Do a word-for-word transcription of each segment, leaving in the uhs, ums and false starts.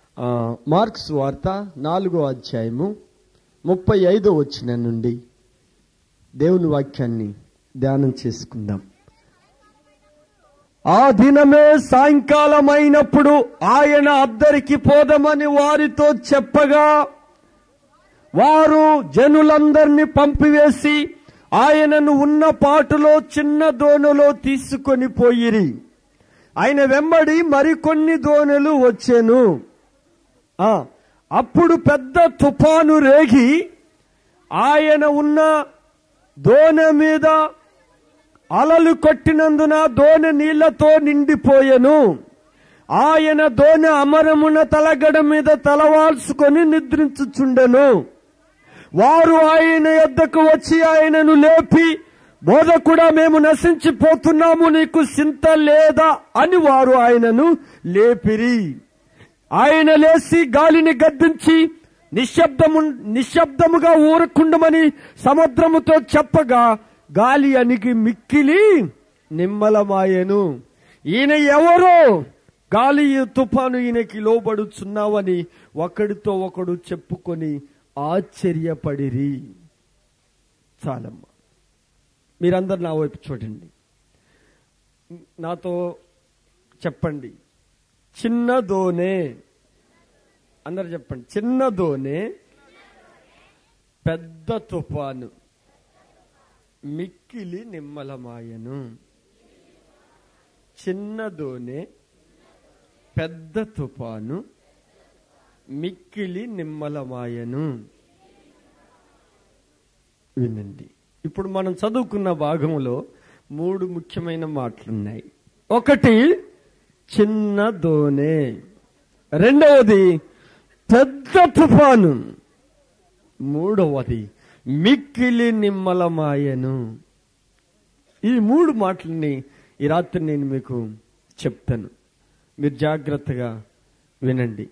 Marks వార్త నాలుగో అధ్యాయము ముప్పై ఐదో వచనం నుండి దేవుని వాక్యాన్ని ధ్యానం చేసుకుందాం. ఆ దినమే సాయంకాలమైనప్పుడు ఆయన అద్దరికి పోదామని వారితో చెప్పగా వారు జనులందరినీ పంపివేసి ఆయనను ఉన్న పాటులో చిన్న దోణిలో తీసుకొని పోయిరి. ఆయన వెంబడి మరికొన్ని దోణులు వచ్చెను. అప్పుడు పెద్ద తుఫాను రేగి ఆయన ఉన్న దోణి మీద అలలు కొట్టినందున దోణి నీళ్లతో నిండిపోయెను. ఆయన దోణి అమరమున తలగడ మీద తలవాల్చుకొని నిద్రించుచుండెను. వారు ఆయన యొద్దకు వచ్చి ఆయనను లేపి, బోధకుడా, మేము నశించిపోతున్నాము, నీకు చింత లేదా అని వారు ఆయనను లేపిరి. ఆయన లేచి గాలిని గద్దించి నిశ్శబ్దము నిశ్శబ్దముగా ఊరకుండమని సముద్రముతో చెప్పగా గాలి అణిగి మిక్కిలి నిమ్మలమాయెను. ఈయన ఎవరో, గాలి తుఫాను ఈయనకి లోబడుచున్నావని ఒకడితో ఒకడు చెప్పుకొని ఆశ్చర్యపడిరి. చాలమ్మా, మీరందరు నా వైపు చూడండి, నాతో చెప్పండి, చిన్న దోణి. అందరు చెప్పండి, చిన్న దోణి పెద్ద తుఫాను మిక్కిలి నిమ్మలమాయను. చిన్న దోణి పెద్ద తుఫాను మిక్కిలి నిమ్మలమాయను. వినండి, ఇప్పుడు మనం చదువుకున్న భాగంలో మూడు ముఖ్యమైన మాటలున్నాయి. ఒకటి చిన్న దోణి, రెండవది పెద్ద తుఫాను, మూడవది మిక్కిలి నిమ్మలమాయను. ఈ మూడు మాటలని ఈ రాత్రి నేను మీకు చెప్తాను, మీరు జాగ్రత్తగా వినండి.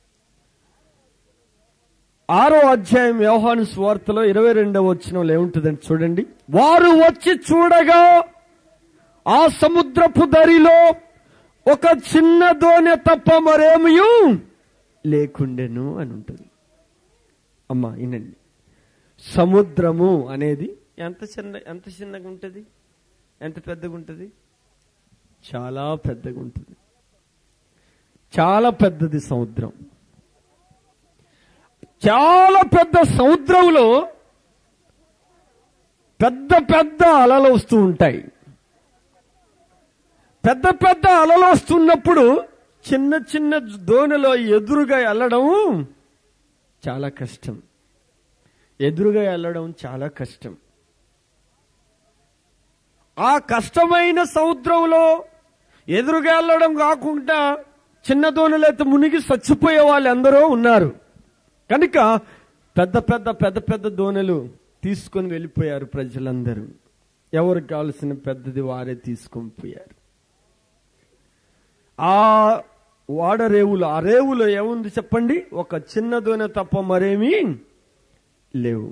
ఆరో అధ్యాయం యోహాను సువార్తలో ఇరవై రెండవ వచనంలో ఏముంటుందంటే చూడండి. వారు వచ్చి చూడగా ఆ సముద్రపు దరిలో ఒక చిన్న దోణి తప్ప మరేమీ లేకుండెను అని ఉంటుంది. అమ్మా వినండి, సముద్రము అనేది ఎంత చిన్న ఎంత చిన్నగా ఉంటుంది, ఎంత పెద్దగా ఉంటుంది? చాలా పెద్దగా ఉంటుంది. చాలా పెద్దది సముద్రం. చాలా పెద్ద సముద్రంలో పెద్ద పెద్ద అలలు వస్తూ ఉంటాయి. పెద్ద పెద్ద అలలు వస్తున్నప్పుడు చిన్న చిన్న దోణిలో ఎదురుగా వెళ్ళడం చాలా కష్టం. ఎదురుగా వెళ్ళడం చాలా కష్టం. ఆ కష్టమైన సముద్రంలో ఎదురుగా వెళ్ళడం కాకుండా చిన్న దోణిలైతే మునిగి చచ్చిపోయే వాళ్ళు ఎందరో ఉన్నారు. కనుక పెద్ద పెద్ద పెద్ద పెద్ద దోణులు తీసుకొని వెళ్ళిపోయారు ప్రజలందరూ. ఎవరికి కావాల్సిన పెద్దది వారే తీసుకొని పోయారు. ఆ వాడరేవులు, ఆ రేవులో ఏముంది చెప్పండి? ఒక చిన్న దోణి తప్ప మరేమీ లేవు.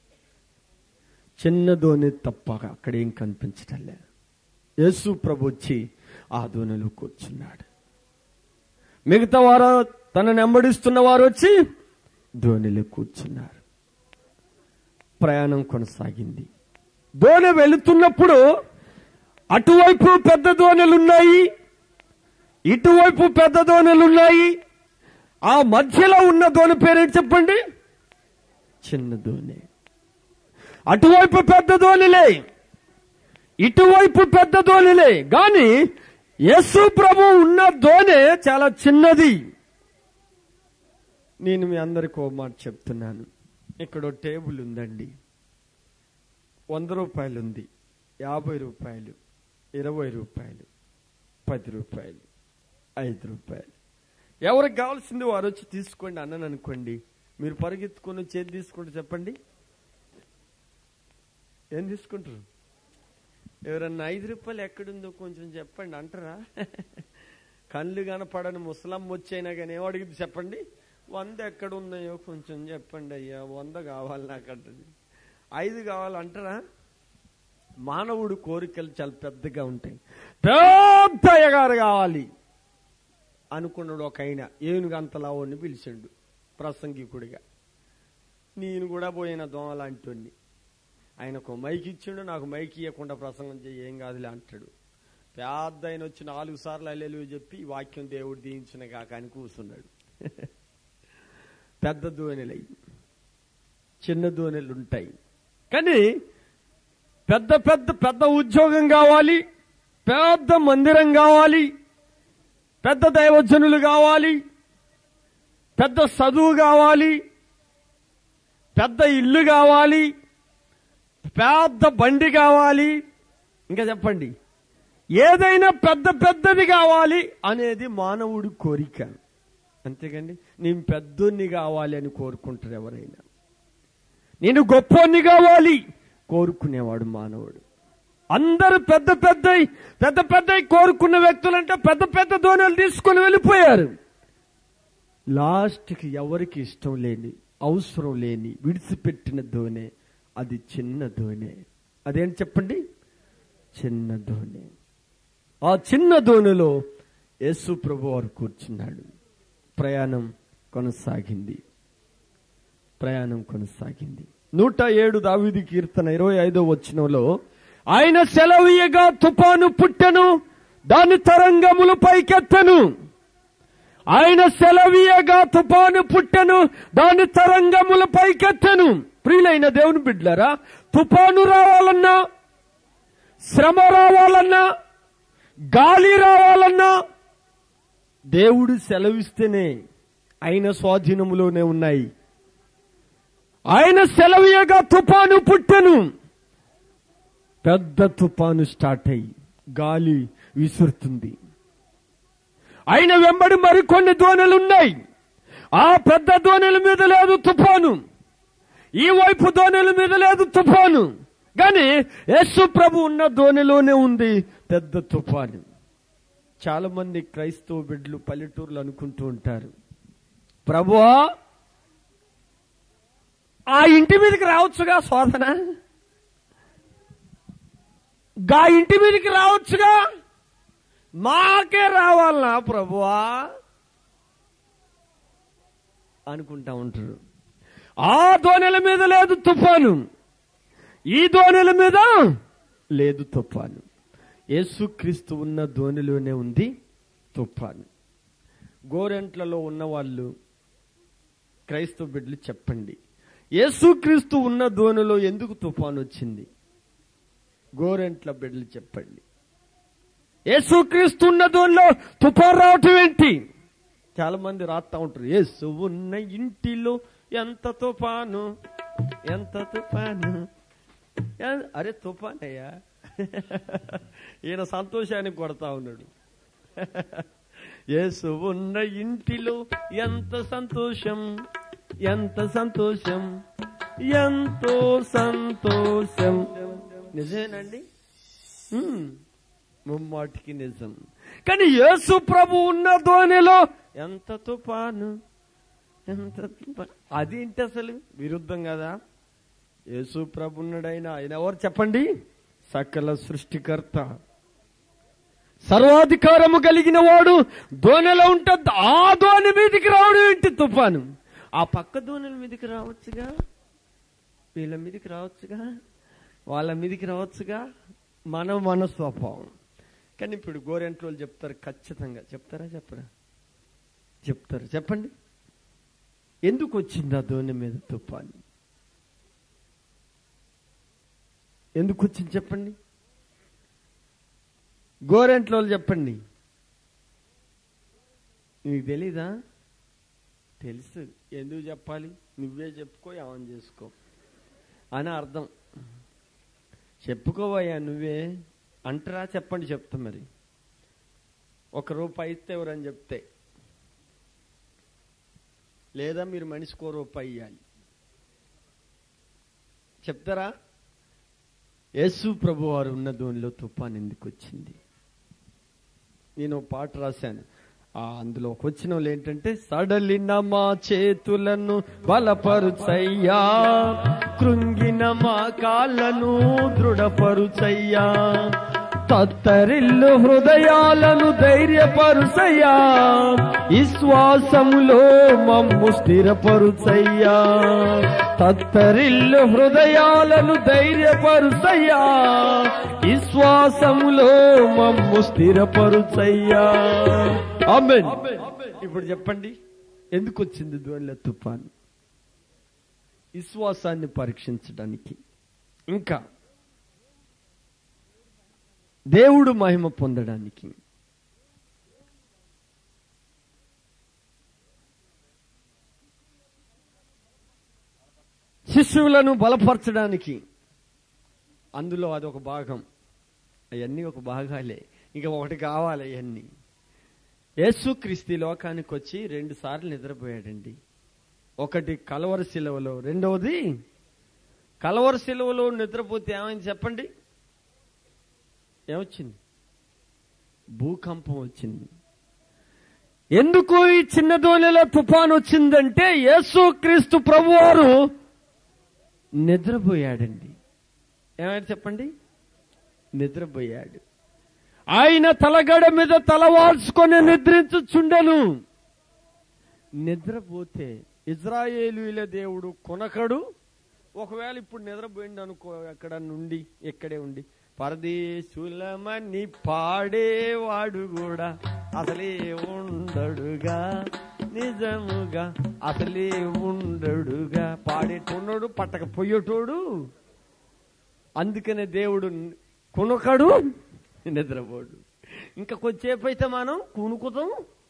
చిన్న దోణి తప్ప అక్కడ ఏం కనిపించటం లేదు. యేసు ప్రభు వచ్చి ఆ దోణిలో కూర్చున్నాడు. మిగతా వారు, తనని వెంబడిస్తున్న వారు వచ్చి దోణిలో కూర్చున్నారు. ప్రయాణం కొనసాగింది. దోణి వెళుతున్నప్పుడు అటువైపు పెద్ద దోణులున్నాయి, ఇటువైపు పెద్ద దోణులున్నాయి. ఆ మధ్యలో ఉన్న దోణి పేరేంటి చెప్పండి? చిన్న దోణి. అటువైపు పెద్ద దోణిలే, ఇటువైపు పెద్ద దోణిలే, కానీ యేసు ప్రభు ఉన్న దోణి చాలా చిన్నది. నేను మీ అందరికీ ఓ మాట చెప్తున్నాను. ఇక్కడ టేబుల్ ఉందండి, వంద రూపాయలు ఉంది, యాభై రూపాయలు, ఇరవై రూపాయలు, పది రూపాయలు, ఐదు రూపాయలు. ఎవరికి కావాల్సింది వారు వచ్చి తీసుకోండి అన్నాను అనుకోండి, మీరు పరిగెత్తుకొని చేతి తీసుకుంటే చెప్పండి ఏం తీసుకుంటారు? ఎవరన్నా ఐదు రూపాయలు ఎక్కడుందో కొంచెం చెప్పండి అంటారా? కళ్ళు కనపడని ముసలమ్మ వచ్చైనా కానీ ఏం అడిగింది చెప్పండి? వంద ఎక్కడ ఉన్నాయో కొంచెం చెప్పండి అయ్యా, వంద కావాలి నాకు అంటది. ఐదు కావాలంటారా? మానవుడు కోరికలు చాలా పెద్దగా ఉంటాయి. పెద్ద అయ్యగారు కావాలి, అనుకున్నాడు ఒక ఆయన ఏనుగంతలావని పిలిచిండు ప్రసంగికుడిగా. నేను కూడా పోయిన దోమ లాంటి ఆయనకు మైకి ఇచ్చిండు, నాకు మైకి ఇవ్వకుండా ప్రసంగం చేయి ఏం కాదులే అంటాడు. పెద్ద ఆయన వచ్చి నాలుగు సార్లు హల్లెలూయా చెప్పి వాక్యం దేవుడు దీయించిన కాక అని కూర్చున్నాడు. పెద్ద దోణెలు అయ్యి చిన్న దోణెలు ఉంటాయి. కానీ పెద్ద పెద్ద పెద్ద ఉద్యోగం కావాలి, పెద్ద మందిరం కావాలి, పెద్ద దైవజనులు కావాలి, పెద్ద చదువు కావాలి, పెద్ద ఇల్లు కావాలి, పెద్ద బండి కావాలి, ఇంకా చెప్పండి ఏదైనా పెద్ద పెద్దది కావాలి అనేది మానవుడి కోరిక. అంతేకండి, నేను పెద్దోన్ని కావాలి అని కోరుకుంటారు ఎవరైనా. నేను గొప్పోన్ని కావాలి కోరుకునేవాడు మానవుడు. అందరూ పెద్ద పెద్ద పెద్ద పెద్ద కోరుకున్న వ్యక్తులంటే పెద్ద పెద్ద దోణలు తీసుకుని వెళ్ళిపోయారు. లాస్ట్కి ఎవరికి ఇష్టం లేని అవసరం లేని విడిచిపెట్టిన దోణె అది చిన్న దోణె. అదేంటి చెప్పండి? చిన్న దోణె. ఆ చిన్న దోణిలో యేసు ప్రభు వారు కూర్చున్నాడు. ప్రయాణం కొనసాగింది. ప్రయాణం కొనసాగింది. నూట ఏడు దావీదు కీర్తన ఇరవై ఐదో వచనంలో ఆయన సెలవీయగా తుఫాను పుట్టెను, దాని తరంగములు పైకెత్తను. ఆయన సెలవీయగా తుఫాను పుట్టెను, దాని తరంగముల పైకెత్తను. ప్రియులైన దేవుని బిడ్డలారా, తుఫాను రావాలన్నా, శ్రమ రావాలన్నా, గాలి రావాలన్నా దేవుడు సెలవిస్తేనే ఆయన స్వాధీనములోనే ఉన్నాయి. ఆయన సెలవీయగా తుఫాను పుట్టెను. పెద్ద తుఫాను స్టార్ట్ అయ్యి గాలి విసురుతుంది. ఆయన వెంబడి మరికొన్ని దోణెలు ఉన్నాయి. ఆ పెద్ద దోణెల మీద లేదు తుఫాను, ఈ వైపు దోణెల మీద లేదు తుఫాను. కానీ యేసు ప్రభు ఉన్న దోణిలోనే ఉంది పెద్ద తుఫాను. చాలా మంది క్రైస్తవ బిడ్డలు పల్లెటూర్లు అనుకుంటూ ఉంటారు, ప్రభువా ఆ ఇంటి మీదకి రావచ్చుగా శోధన, గా ఇంటి మీదకి రావచ్చుగా, మాకే రావాలనా ప్రభువా అనుకుంటా ఉంటారు. ఆ దోణెల మీద లేదు తుఫాను, ఈ దోణెల మీద లేదు తుఫాను. యేసుక్రీస్తు ఉన్న దోణిలోనే ఉంది తుఫాను. గోరెంట్లలో ఉన్న వాళ్ళు క్రైస్తవ బిడ్డలు చెప్పండి, యేసుక్రీస్తు ఉన్న దోణిలో ఎందుకు తుఫాను వచ్చింది? గోరెంట్ల బిడ్డలు చెప్పండి, యేసుక్రీస్తు ఉన్న దోణిలో తుఫాను రావటం ఏంటి? చాలా మంది రాస్తా ఉంటారు, యేసు ఉన్న ఇంటిలో ఎంత తుఫాను, ఎంత తుఫాను. అరే తుఫాన్ అయ్యా, ఈయన సంతోషానికి కొడతా ఉన్నాడు. యేసు ఉన్న ఇంటిలో ఎంత సంతోషం, ఎంత సంతోషం, ఎంతో సంతోషం. నిజమేనండి, ముమ్మాటికి నిజం. కానీ యేసు ప్రభు ఉన్న దోణిలో ఎంత తుఫాను, ఎంత తుఫాను. అదేంటి అసలు విరుద్ధం కదా? యేసు ప్రభు ఉన్నాడైనా ఆయన ఎవరు చెప్పండి? సకల సృష్టికర్త, సర్వాధికారము కలిగిన వాడు. దోణిలో ఉంటుంది, ఆ దోణి మీదకి రావడం ఏంటి తుఫాను? ఆ పక్క దోణిల మీదకి రావచ్చుగా, వీళ్ళ మీదకి రావచ్చుగా, వాళ్ళ మీదకి రావచ్చుగా. మన మన స్వభావం. కానీ ఇప్పుడు గోరెంట్లో చెప్తారు, ఖచ్చితంగా చెప్తారా చెప్పరా? చెప్తారు. చెప్పండి, ఎందుకు వచ్చింది ఆ దోణి మీద తుఫాను? ఎందుకు వచ్చింది చెప్పండి? గోరెంట్లో చెప్పండి. నీకు తెలీదా? తెలుసు. ఎందుకు చెప్పాలి? నువ్వే చెప్పుకో, ఏమని చేసుకో అని అర్థం. చెప్పుకోవయ్యా నువ్వే అంటరా? చెప్పండి, చెప్తా. మరి ఒక రూపాయి ఇస్తే ఎవరని చెప్తే, లేదా మీరు మనిషికో రూపాయి ఇవ్వాలి, చెప్తారా? యేసు ప్రభు వారు ఉన్న దోణిలో తుఫాన్ ఎందుకు వచ్చింది? నేను పాట రాశాను, అందులో ఒక వచనంలో ఏంటంటే, సడలిన మా చేతులను బలపరుచయ్యా, కృంగిన మా కాళ్ళను దృఢపరుచయ్యా, తత్తరిల్లు హృదయాలను ధైర్యపరుసయ్యా, విశ్వాసములో మమ్ము స్థిరపరుసయ్యా. తత్తరిల్లు హృదయాలను ధైర్యపరుసయ్యా, విశ్వాసములో మమ్ము స్థిరపరుసయ్యా. ఆమేన్. ఇప్పుడు చెప్పండి, ఎందుకు వచ్చింది ధ్వనిల తుఫాను? విశ్వాసాన్ని పరీక్షించడానికి, ఇంకా దేవుడు మహిమ పొందడానికి. శిష్యులను బలపరచడానికి. అందులో అదొక భాగం. అవన్నీ ఒక భాగాలే, ఇంకా ఒకటి కావాలి. అవన్నీ యేసుక్రీస్తు లోకానికి వచ్చి రెండు సార్లు నిద్రపోయాడండి. ఒకటి కలవరి శిలువలో, రెండవది కలవరి శిలువలో నిద్రపోతే ఏమైంది చెప్పండి? ఏమొచ్చింది? భూకంపం వచ్చింది. ఎందుకు ఈ చిన్న దోణిలో తుఫాను వచ్చిందంటే యేసుక్రీస్తు ప్రభువారు నిద్రపోయాడండి. ఏమైనా చెప్పండి? నిద్రపోయాడు. ఆయన తలగడ మీద తలవాల్చుకొని నిద్రించుచుండెను. నిద్రపోతే ఇజ్రాయేలీయుల దేవుడు కొనకడు. ఒకవేళ ఇప్పుడు నిద్రపోయింది అనుకో, అక్కడ నుండి ఎక్కడే ఉండి పరదేశులమని పాడేవాడు కూడా అసలే ఉండడుగా, నిజముగా అసలే ఉండడుగా. పాడేటోడు పట్టకపోయేటోడు. అందుకనే దేవుడు కొనకడు, నిద్రపోడు. ఇంకా కొద్దిసేపు అయితే మనం కునుకుతాం.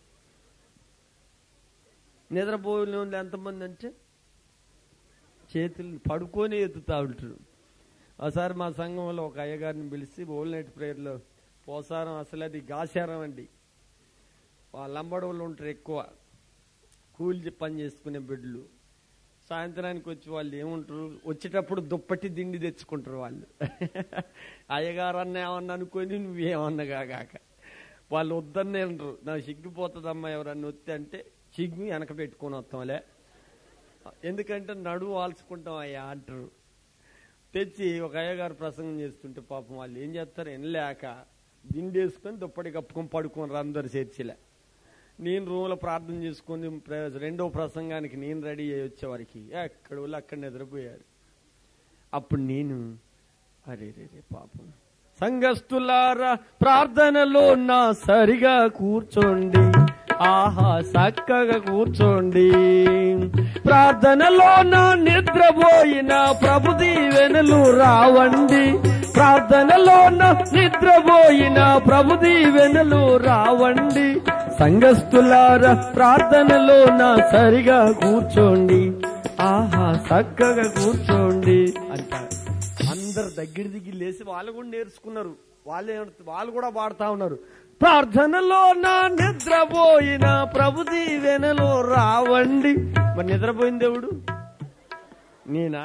నిద్రపోయిన వాళ్ళు ఎంతమంది అంటే చేతులు పడుకొని ఎత్తుతా ఉంటారు. ఒకసారి మా సంఘంలో ఒక అయ్యగారిని పిలిచి ఓల్ నైట్ ప్రేయర్లో పోసారం అసలు అది గాసారం అండి. వాళ్ళ లంబడోళ్ళు ఉంటారు ఎక్కువ, కూలి పని చేసుకునే బిడ్డలు. సాయంత్రానికి వచ్చి వాళ్ళు ఏముంటారు, వచ్చేటప్పుడు దుప్పటి దిండి తెచ్చుకుంటారు వాళ్ళు. అయ్యగారు అన్న ఏమన్నా అనుకొని నువ్వేమన్నా కాక వాళ్ళు వద్దన్నే అంటారు. నాకు సిగ్గిపోతుందమ్మా ఎవరన్నా వస్తే అంటే, సిగ్గు వెనక పెట్టుకొని వస్తాంలే, ఎందుకంటే నడువు వాల్చుకుంటాం అయ్యా అంటారు. తెచ్చి ఒక అయ్యగారు ప్రసంగం చేస్తుంటే పాపం వాళ్ళు ఏం చేస్తారు, ఎనలేక దిండి వేసుకొని దుప్పటి కప్పుకొని పడుకోనరు అందరు చర్చిలే. నేను రూమ్లో ప్రార్థన చేసుకొని రెండో ప్రసంగానికి నేను రెడీ అయ్యి వచ్చేవారికి ఎక్కడ వాళ్ళు అక్కడ నిద్రపోయారు. అప్పుడు నేను అరే రే రే పాపం, సంఘస్థులారా ప్రార్థనలో నా సరిగా కూర్చోండి, ఆహా చక్కగా కూర్చోండి. ప్రార్థనలో నా నిద్రపోయిన ప్రభు దీవెనలు రావండి, ప్రార్థనలో నా నిద్రపోయిన ప్రభు దీవెనలు రావండి. సంఘస్థులారా ప్రార్థనలో నా సరిగా కూర్చోండి, ఆహా చక్కగా కూర్చోండి అంటారు. అందరు దగ్గర దిగి లేచి వాళ్ళు కూడా నేర్చుకున్నారు. వాళ్ళే వాళ్ళు కూడా పాడుతా ఉన్నారు, ప్రార్థనలో నా నిద్రపోయిన ప్రభు దీవెనలో రావండి. మరి నిద్రపోయిన దేవుడు నేనా?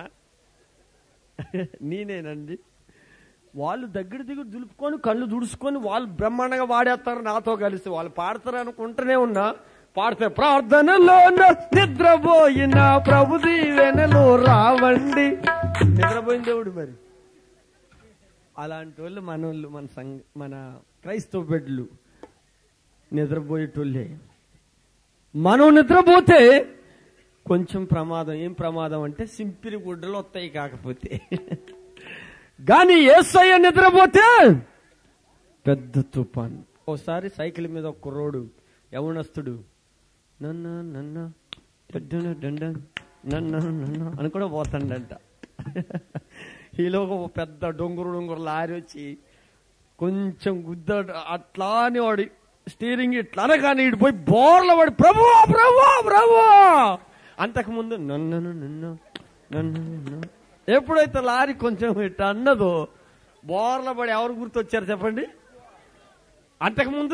నేనేనండి. వాళ్ళు దగ్గర దిగుడు దులుపుకొని కళ్ళు దుడుచుకొని వాళ్ళు బ్రహ్మాండంగా వాడేస్తారు నాతో కలిసి. వాళ్ళు పాడతారు అనుకుంటూనే ఉన్నా, పాడితే ప్రార్థనలో నిద్రపోయిన ప్రభు దీవెనలో రావండి. నిద్రపోయిన దేవుడు. మరి అలాంటి వాళ్ళు మనోళ్ళు, మన సంఘ మన క్రైస్తవ బిడ్డలు నిద్రపోయేటోళ్ళే. మనం నిద్రపోతే కొంచెం ప్రమాదం. ఏం ప్రమాదం అంటే సింపిరి గుడ్డలు వస్తాయి కాకపోతే, కానీ యేసయ్య నిద్రపోతే పెద్ద తుఫాన్. ఓసారి సైకిల్ మీద ఒక కుర్రోడు యవనస్తుడు నన్న నన్న డండ నన్న నన్న అని కూడా పోతాడంట. ఈలో ఒక పెద్ద డొంగురు డొంగురు లారీ వచ్చి కొంచెం గుద్ద అట్లానే వాడి స్టీరింగ్ ఇట్లానే కానీ ఇడిపోయి బోర్ల వాడి ప్రభు ప్రభు ప్రభు. అంతకుముందు నన్ను నన్ను నన్ను ఎప్పుడైతే లారీ కొంచెం ఇట్లా అన్నదో బోర్ల పడి ఎవరు గుర్తొచ్చారు చెప్పండి? అంతకుముందు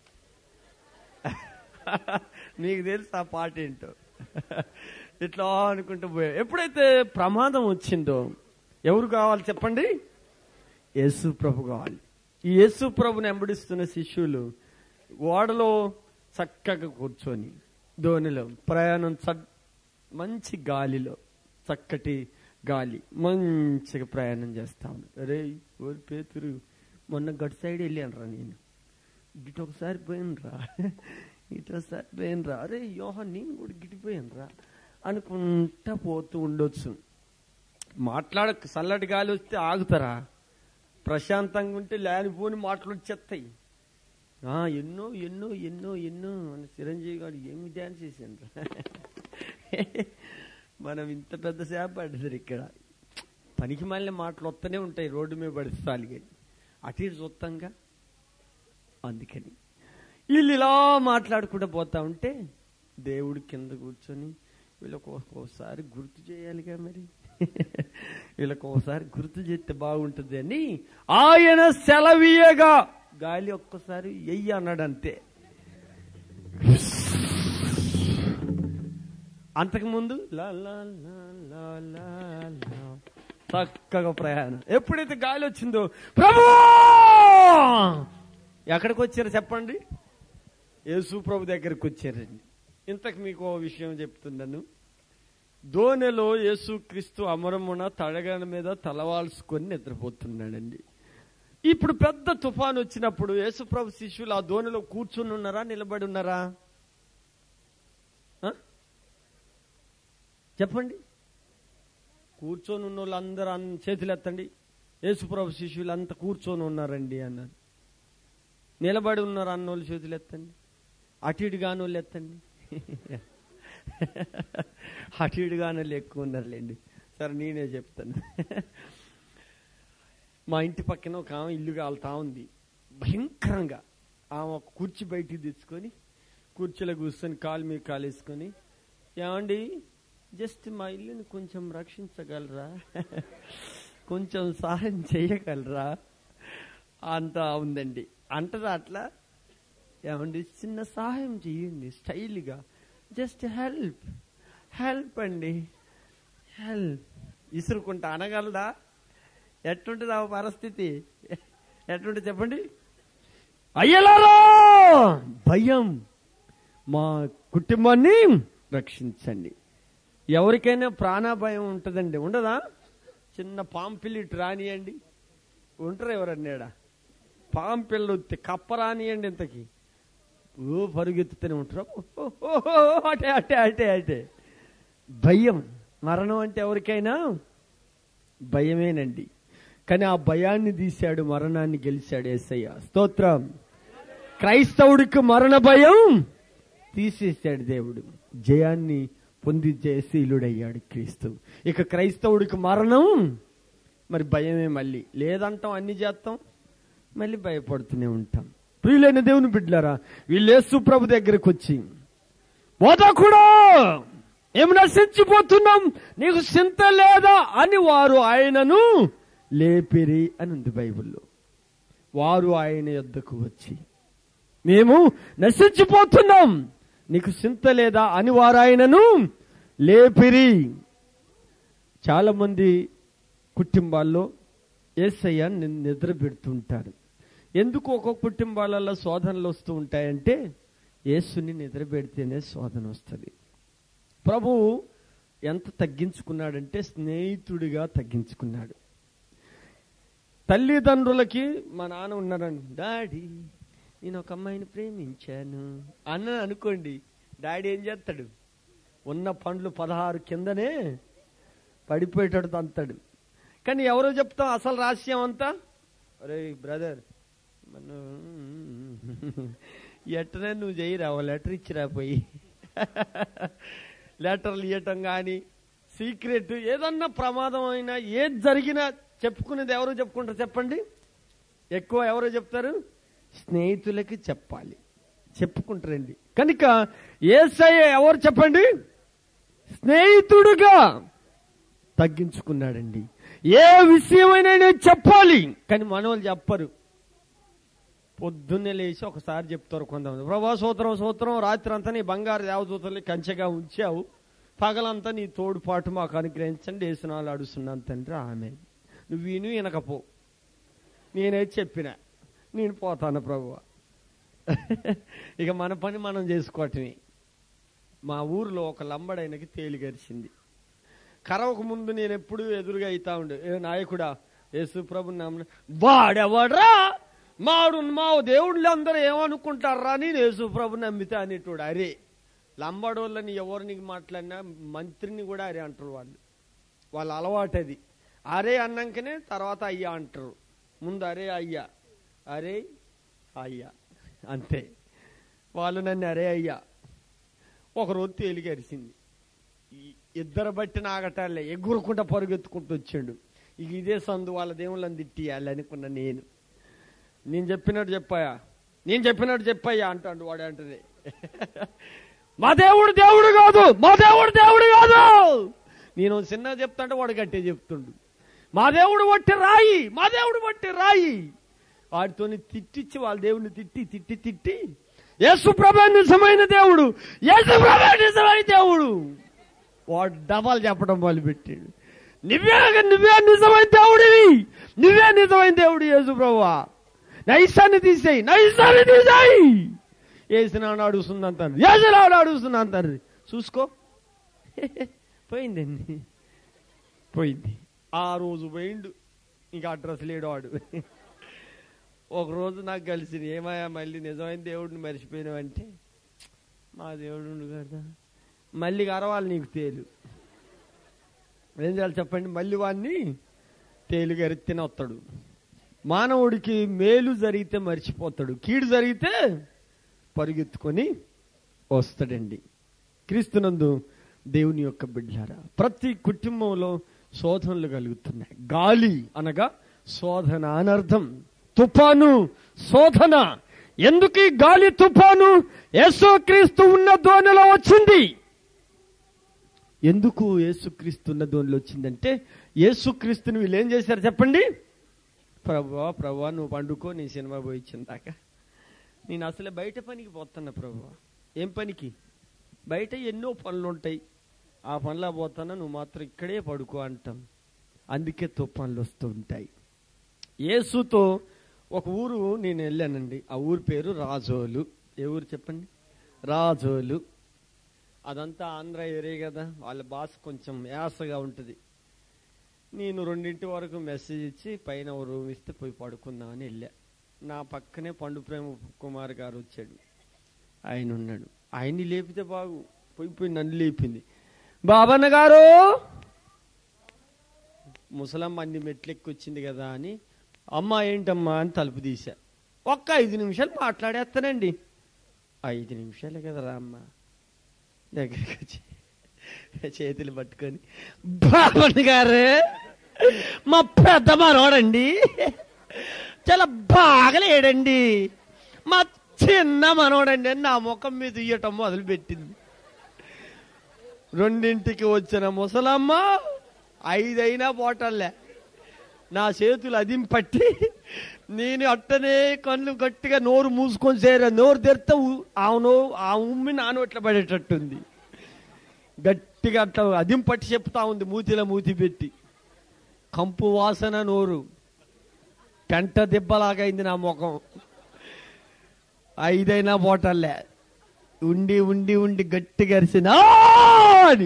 మీకు తెలుసు ఆ పాట ఏంటో. ఇట్లా అనుకుంటూ పోయా. ఎప్పుడైతే ప్రమాదం వచ్చిందో ఎవరు కావాలి చెప్పండి? యేసు ప్రభు కావాలి. ఈ యేసు ప్రభుని వెంబడిస్తున్న శిష్యులు ఓడలో చక్కగా కూర్చొని ధోనిలో ప్రయాణం, మంచి గాలిలో, చక్కటి గాలి, మంచిగా ప్రయాణం చేస్తా ఉన్నారు. అరే ఓరి పేతురు మొన్న గట్ సైడ్ వెళ్ళానురా నేను, గిట్ ఒకసారి పోయినరా, ఇటు ఒకసారి పోయినరా, అరే యోహన్ నేను కూడా గిట్టిపోయానురా అనుకుంటా పోతూ ఉండొచ్చు. మాట్లాడ చల్లటి గాలి వస్తే ఆగుతారా? ప్రశాంతంగా ఉంటే లేనిపోని మాటలు వచ్చేస్తాయి. ఎన్నో ఎన్నో ఎన్నో ఎన్నో అని చిరంజీవి గారు ఏమి డ్యాన్స్ చేశాను. మనం ఇంత పెద్ద సేప పడ్డది ఇక్కడ. పనికి మళ్ళీ మాటలు వస్తూనే ఉంటాయి, రోడ్డు మీద పడిస్తాలి కానీ అటు ఇటు చూస్తాంగా. అందుకని వీళ్ళు ఇలా మాట్లాడుకుంటూ పోతా ఉంటే దేవుడు కింద కూర్చొని వీళ్ళకి ఒక్కోసారి గుర్తు చేయాలిగా, మరి వీళ్ళకి ఒకసారి గుర్తు చేస్తే బాగుంటుంది అని ఆయన సెలవీయగా గాలి ఒక్కసారి ఎయ్యి అన్నాడు అంతే. అంతకుముందు లా లా లా లా లా లా చక్కగా ప్రయాణం. ఎప్పుడైతే గాలి వచ్చిందో ప్రభు ఎక్కడికి వచ్చారు చెప్పండి? యేసు ప్రభు దగ్గరికి వచ్చారండి. ఇంతకు మీకు ఓ విషయం చెప్తున్నాను. దోణిలో యేసు క్రీస్తు అమరమున తడగన మీద తలవాల్చుకొని నిద్రపోతున్నాడండి. ఇప్పుడు పెద్ద తుఫాను వచ్చినప్పుడు యేసు ప్రభు శిష్యులు ఆ దోణిలో కూర్చుని ఉన్నారా, నిలబడి ఉన్నారా? చెప్పండి. కూర్చొని ఉన్న వాళ్ళు అందరూ చేతులు ఎత్తండి. యేసు ప్రభు శిష్యులు అంతా కూర్చొని ఉన్నారండి అన్నారు. నిలబడి ఉన్నారు అన్నోళ్ళు చేతులు ఎత్తండి. అటు ఇటు కాని వాళ్ళు ఎత్తండి. అటు ఇటు కాని వాళ్ళు ఎక్కువ ఉన్నారులేండి. సరే నేనే చెప్తాను. మా ఇంటి పక్కన ఒక ఆమె ఇల్లు కాలుతా ఉంది భయంకరంగా. ఆమె ఒక కుర్చీ బయటికి తెచ్చుకొని కుర్చీలో కూర్చొని కాలు మీద కాలు వేసుకొని, ఏమండి జస్ట్ మా ఇల్లుని కొంచెం రక్షించగలరా, కొంచెం సహాయం చేయగలరా అంతా ఉందండి. అంటారా అట్లా? ఏమండి చిన్న సహాయం చేయండి, స్టైల్గా జస్ట్ హెల్ప్ హెల్ప్ అండి, హెల్ప్. ఇసురుకుంటా అనగలదా? ఎట్టుంటుంది ఆ పరిస్థితి? ఎట్టుంటుంది చెప్పండి? అయ్యలారా భయం, మా కుటుంబాన్ని రక్షించండి. ఎవరికైనా ప్రాణభయం ఉంటుందండి, ఉండదా? చిన్న పాంపిల్లిటి రానియండి, ఉంటారు ఎవరన్నాడా? పాంపిల్లు కప్ప రానియండి, ఇంతకి ఓ పరుగెత్తుతూనే ఉంటారు. అటే అటే అటే అటే భయం. మరణం అంటే ఎవరికైనా భయమేనండి. కానీ ఆ భయాన్ని తీశాడు, మరణాన్ని గెలిచాడు యేసయ్య. స్తోత్రం. క్రైస్తవుడికి మరణ భయం తీసేశాడు దేవుడు, జయాన్ని పొంది జయశీలుడయ్యాడు క్రీస్తు. ఇక క్రైస్తవుడికి మరణం మరి భయమే. మళ్ళీ లేదంటాం, అన్ని చేస్తాం, మళ్ళీ భయపడుతూనే ఉంటాం. ప్రియులైన దేవుని బిడ్డలారా, వీళ్ళు యేసు ప్రభు దగ్గరకు వచ్చి, బోధకుడా ఏమి నశించిపోతున్నాం, నీకు చింత లేదా అని వారు ఆయనను లేపిరి అని ఉంది బైబిల్లో. వారు ఆయన యొద్దకు వచ్చి, మేము నశించిపోతున్నాం, నీకు చింత లేదా అని వారు ఆయనను లేపిరి. చాలా మంది కుటుంబాల్లో యేసయ్య నిద్ర పెడుతుంటారు. ఎందుకు ఒక్కొక్క కుటుంబాలలో శోధనలు వస్తూ ఉంటాయంటే, యేసుని నిద్ర పెడితేనే శోధన వస్తుంది. ప్రభువు ఎంత తగ్గించుకున్నాడంటే స్నేహితుడిగా తగ్గించుకున్నాడు. తల్లిదండ్రులకి మా నాన్న ఉన్నారని, డాడీ నేను ఒక అమ్మాయిని ప్రేమించాను అన్న అనుకోండి, డాడీ ఏం చేస్తాడు? ఉన్న పండ్లు పదహారు కిందనే పడిపోయేటట్టు తంతాడు. కానీ ఎవరో చెప్తాం అసలు రహస్యం అంతా, అరే బ్రదర్ మనం ఎట్టనే నువ్వు చేయరా, ఓ లెటర్ ఇచ్చిరా పోయి. లెటర్లు ఇవ్వటం కానీ, సీక్రెట్ ఏదన్నా ప్రమాదం అయినా ఏది జరిగినా చెప్పుకునేది ఎవరో చెప్పుకుంటారు చెప్పండి? ఎక్కువ ఎవరో చెప్తారు? స్నేహితులకి చెప్పాలి, చెప్పుకుంటారండి. కనుక యేసయ్య ఎవరు చెప్పండి? స్నేహితుడుగా తగ్గించుకున్నాడండి. ఏ విషయమైనా నేను చెప్పాలి, కానీ మనోళ్ళు చెప్పరు. పొద్దున్నే లేచి ఒకసారి చెప్తారు కొంతమంది, ప్రభా సూత్రం సూత్రం రాత్రి అంతా నీ బంగారు దేవదూతల్ని కంచెగా ఉంచావు, పగలంతా నీ తోడుపాటు మాకు అనుగ్రహించండి, వేసినాలు అడుస్తున్నాను తండ్రి, ఆమె. నువ్వు విను వినకపో, నేనే చెప్పిన నేను పోతాను ప్రభువా. ఇక మన పని మనం చేసుకోవటమే. మా ఊరిలో ఒక లంబడైనకి తేలిగరిచింది. కరవకు ముందు నేను ఎప్పుడు ఎదురుగా అవుతా ఉండే, ఏ నాయకుడా యేసు ప్రభు నామమున వాడెవడ్రా మాడు మా దేవుళ్ళు అందరూ ఏమనుకుంటారా అని యేసు ప్రభు నమ్మితే అనేటోడు. అరే లంబాడోళ్ళని ఎవరిని మాట్లాడినా మంత్రిని కూడా అరే అంటారు వాళ్ళు. వాళ్ళ అలవాటు అది. అరే అన్నాకనే తర్వాత అయ్యా అంటారు. ముందు అరే అయ్యా అరే అయ్యా అంతే. వాళ్ళు నన్ను అరే అయ్యా. ఒకరోజు తేలిక అరిసింది. ఇద్దరు బట్టి నాగటాలే ఎగురుకుంటా పరుగెత్తుకుంటూ వచ్చాడు. ఇక ఇదే సందు వాళ్ళ దేవుళ్ళని తిట్టియాలి అనుకున్నా నేను. నేను చెప్పినట్టు చెప్పాయా నేను చెప్పినట్టు చెప్పాయా అంటాడు వాడు. అంటది మా దేవుడు దేవుడు కాదు మా దేవుడు దేవుడు కాదు. నేను చిన్న చెప్తాంటే వాడు గట్టే చెప్తుండు. మా దేవుడు వట్టి రాయి మా దేవుడు వట్టి రాయి. వాడితో తిట్టించి వాళ్ళ దేవుడిని తిట్టి తిట్టి తిట్టి యేసు ప్రభు నిజమైన దేవుడు యేసు ప్రభు నిజమైన దేవుడు వాడు డబాలు చెప్పడం మొదలుపెట్టాడు. నువ్వే నువ్వే నిజమైన దేవుడివి నువ్వే నిజమైన దేవుడు యేసు ప్రభువా. నైసాన్ని తీసేయి నైసాన్ని తీసేయి. ఏసినాడు అడుగుతుందంటారు ఏసినాడు అడుగుతుందంటారు. చూసుకో పోయిందండి పోయింది. ఆ రోజు పోయిండు. ఇంకా అడ్రస్ లేడు వాడు. ఒకరోజు నాకు కలిసింది. ఏమయ్యా మళ్ళీ నిజమైన దేవుడిని మర్చిపోయినావంటే మా దేవుడు కదా మళ్ళీ అరవాలి నీకు తేలు. ఏం చేయాలి చెప్పండి. మళ్ళీ వాడిని తేలు గరితేనే వస్తాడు. మానవుడికి మేలు జరిగితే మర్చిపోతాడు, కీడు జరిగితే పరుగెత్తుకొని వస్తాడండి. క్రీస్తునందు దేవుని యొక్క బిడ్డలారా, ప్రతి కుటుంబంలో శోధనలు కలుగుతున్నాయి. గాలి అనగా శోధన అనర్థం. తుఫాను శోధన. ఎందుకు ఈ గాలి తుఫాను యేసుక్రీస్తు ఉన్న ధోనిలో వచ్చింది? ఎందుకు యేసుక్రీస్తు ఉన్న ధోనిలో వచ్చిందంటే యేసుక్రీస్తుని వీళ్ళు ఏం చేశారు చెప్పండి. ప్రభువా ప్రభువా నువ్వు పండుకో నీ సినిమా పోయి ఇచ్చిందాక నేను అసలే బయట పనికి పోతున్నా ప్రభువా. ఏం పనికి? బయట ఎన్నో పనులు ఉంటాయి, ఆ పనులా పోతానా, నువ్వు మాత్రం ఇక్కడే పడుకో అంటాం. అందుకే తుఫాన్లు వస్తూ ఉంటాయి. యేసుతో ఒక ఊరు నేను వెళ్ళానండి. ఆ ఊరు పేరు రాజోలు. ఏ ఊరు చెప్పండి? రాజోలు. అదంతా ఆంధ్ర ఏరియా కదా, వాళ్ళ భాష కొంచెం యాసగా ఉంటుంది. నేను రెండింటి వరకు మెసేజ్ ఇచ్చి పైన ఓ రూమ్ ఇస్తే పోయి పడుకుందామని వెళ్ళా. నా పక్కనే పండు ప్రేమ కుమార్ గారు వచ్చాడు. ఆయన ఉన్నాడు. ఆయన్ని లేపితే బాగు పోయి పోయి నన్ను లేపింది. బాబన్న గారు ముసలమ్మ అన్ని మెట్లెక్కి వచ్చింది కదా అని, అమ్మ ఏంటమ్మా అని తలుపు తీశా. ఒక్క ఐదు నిమిషాలు మాట్లాడేస్తానండి. ఐదు నిమిషాలే కదరా అమ్మ. దగ్గరికి వచ్చి చేతులు పట్టుకొని, బాబన్న గారు మా పెద్ద మనోడండి చాలా బాగలేడండి, మా చిన్న మనోడండి అని నా ముఖం మీద ఇయ్యటం మొదలు పెట్టింది. రెండింటికి వచ్చిన ముసలమ్మ ఐదైనా పోటల్లే నా చేతులు అదింపట్టి నేను అట్టనే కళ్ళు గట్టిగా నోరు మూసుకొని చేరా. నోరు తెరితే అవును ఆ ఉమ్మి నానోట్ల పడేటట్టుంది. గట్టిగా అట్లా అదింపట్టి చెప్తా ఉంది మూతిలో మూతి పెట్టి. కంపు వాసన నోరు పెంట దెబ్బలాగైంది నా ముఖం. ఐదైనా పోటల్లే ఉండి ఉండి ఉండి గట్టిగా అరిసినా అని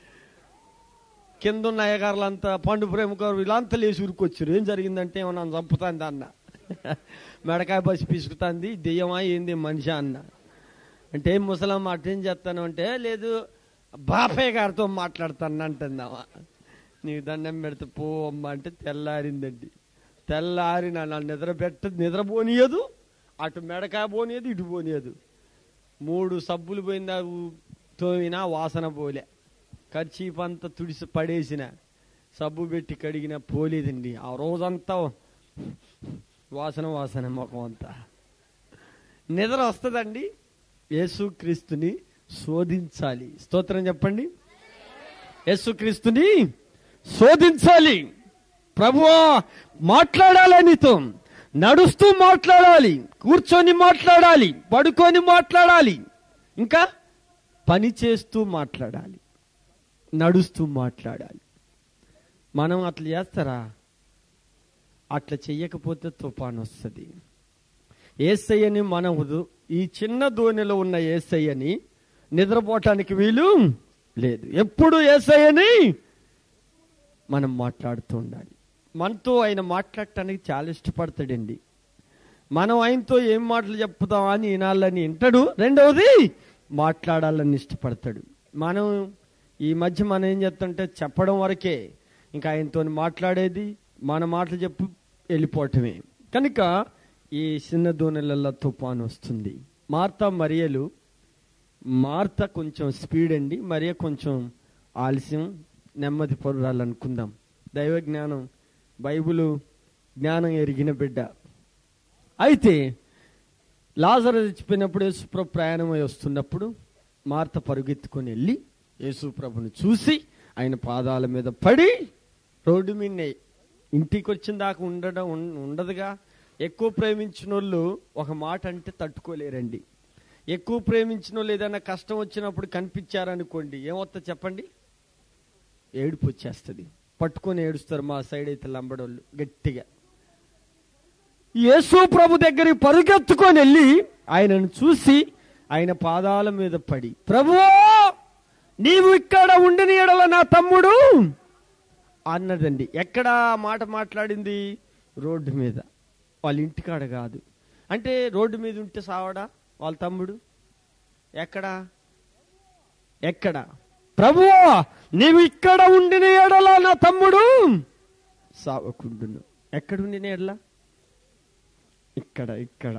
కింద ఉన్న అయ్యగారులంతా పండు ప్రేమ గారు వీళ్ళంతా లేచి ఉరికొచ్చారు. ఏం జరిగిందంటే ఏమన్నా చంపుతాంది అన్న, మెడకాయ బసి పిసుకుతాంది, దెయ్యమా ఏంది మనిషి అన్న. అంటే ఏం ముసలమ్మ అటేం చేస్తాను అంటే, లేదు బాపయ్య గారితో మాట్లాడతాను అంటుందామా. నీకు దండం పెడితే పో అమ్మ అంటే తెల్లారిందండి. తెల్లారి నన్ను నిద్ర పెట్ట నిద్రపోనీయదు, అటు మెడకాయ పోనీయదు, ఇటు పోనీయదు. మూడు సబ్బులు పోయిందా తోమినా వాసన పోలే. కర్చీఫ్ అంతా తుడిసి పడేసిన, సబ్బు పెట్టి కడిగిన పోలేదండి. ఆ రోజంతా వాసన వాసన ముఖం అంతా. నిద్ర వస్తుందండి. యేసుక్రీస్తుని శోధించాలి. స్తోత్రం చెప్పండి. యేసుక్రీస్తుని శోధించాలి. ప్రభువా మాట్లాడాలి, నీతో నడుస్తూ మాట్లాడాలి, కూర్చొని మాట్లాడాలి, పడుకొని మాట్లాడాలి, ఇంకా పని చేస్తూ మాట్లాడాలి, నడుస్తూ మాట్లాడాలి. మనం అట్లా చేస్తారా? అట్లా చెయ్యకపోతే తుఫాను వస్తుంది. యేసయ్యని మనవదు. ఈ చిన్న దోణిలో ఉన్న యేసయ్యని నిద్రపోవటానికి వీలు లేదు. ఎప్పుడు యేసయ్యని మనం మాట్లాడుతూ ఉండాలి. మనతో ఆయన మాట్లాడటానికి చాలా ఇష్టపడతాడండి. మనం ఆయనతో ఏం మాటలు చెప్పుతాం అని వినాలని వింటాడు. రెండవది మాట్లాడాలని ఇష్టపడతాడు. మనం ఈ మధ్య మనం ఏం చేస్తుంటే చెప్పడం వరకే, ఇంకా ఆయనతో మాట్లాడేది మన మాటలు చెప్పు వెళ్ళిపోవటమే. కనుక ఈ చిన్న దోణెలలో తుఫాను వస్తుంది. మార్తా మరియలు, మార్త కొంచెం స్పీడ్ అండి, మరియ కొంచెం ఆలస్యం, నెమ్మది పరురాలు అనుకుందాం. దైవ జ్ఞానం, బైబిలు జ్ఞానం ఎరిగిన బిడ్డ. అయితే లాజరు చచ్చిపోయినప్పుడు యేసుప్రభు ప్రయాణమై వస్తున్నప్పుడు మార్త పరుగెత్తుకొని వెళ్ళి యేసుప్రభుని చూసి ఆయన పాదాల మీద పడి రోడ్డు మీద ఇంటికి వచ్చిన దాకా ఉండడం ఉండదుగా. ఎక్కువ ప్రేమించిన వాళ్ళు ఒక మాట అంటే తట్టుకోలేరండి. ఎక్కువ ప్రేమించిన వాళ్ళు ఏదైనా కష్టం వచ్చినప్పుడు కనిపించారనుకోండి, ఏమవుతుంది చెప్పండి? ఏడుపు వచ్చేస్తుంది, పట్టుకొని ఏడుస్తారు. మా సైడ్ అయితే లంబడోళ్ళు గట్టిగా. యేసు ప్రభు దగ్గరికి పరుగెత్తుకొని వెళ్ళి ఆయనను చూసి ఆయన పాదాల మీద పడి, ప్రభువా నీవు ఇక్కడ ఉండిన ఎడల నా తమ్ముడు అన్నదండి. ఎక్కడ మాట మాట్లాడింది? రోడ్డు మీద, వాళ్ళ ఇంటికాడ కాదు. అంటే రోడ్డు మీద ఉంటే సావడా వాళ్ళ తమ్ముడు? ఎక్కడ ఎక్కడ ప్రభువా నీవు ఇక్కడ ఉండిన ఎడల నా తమ్ముడు సావకుండును. ఎక్కడ ఉండిన ఎడల? ఇక్కడ ఇక్కడ.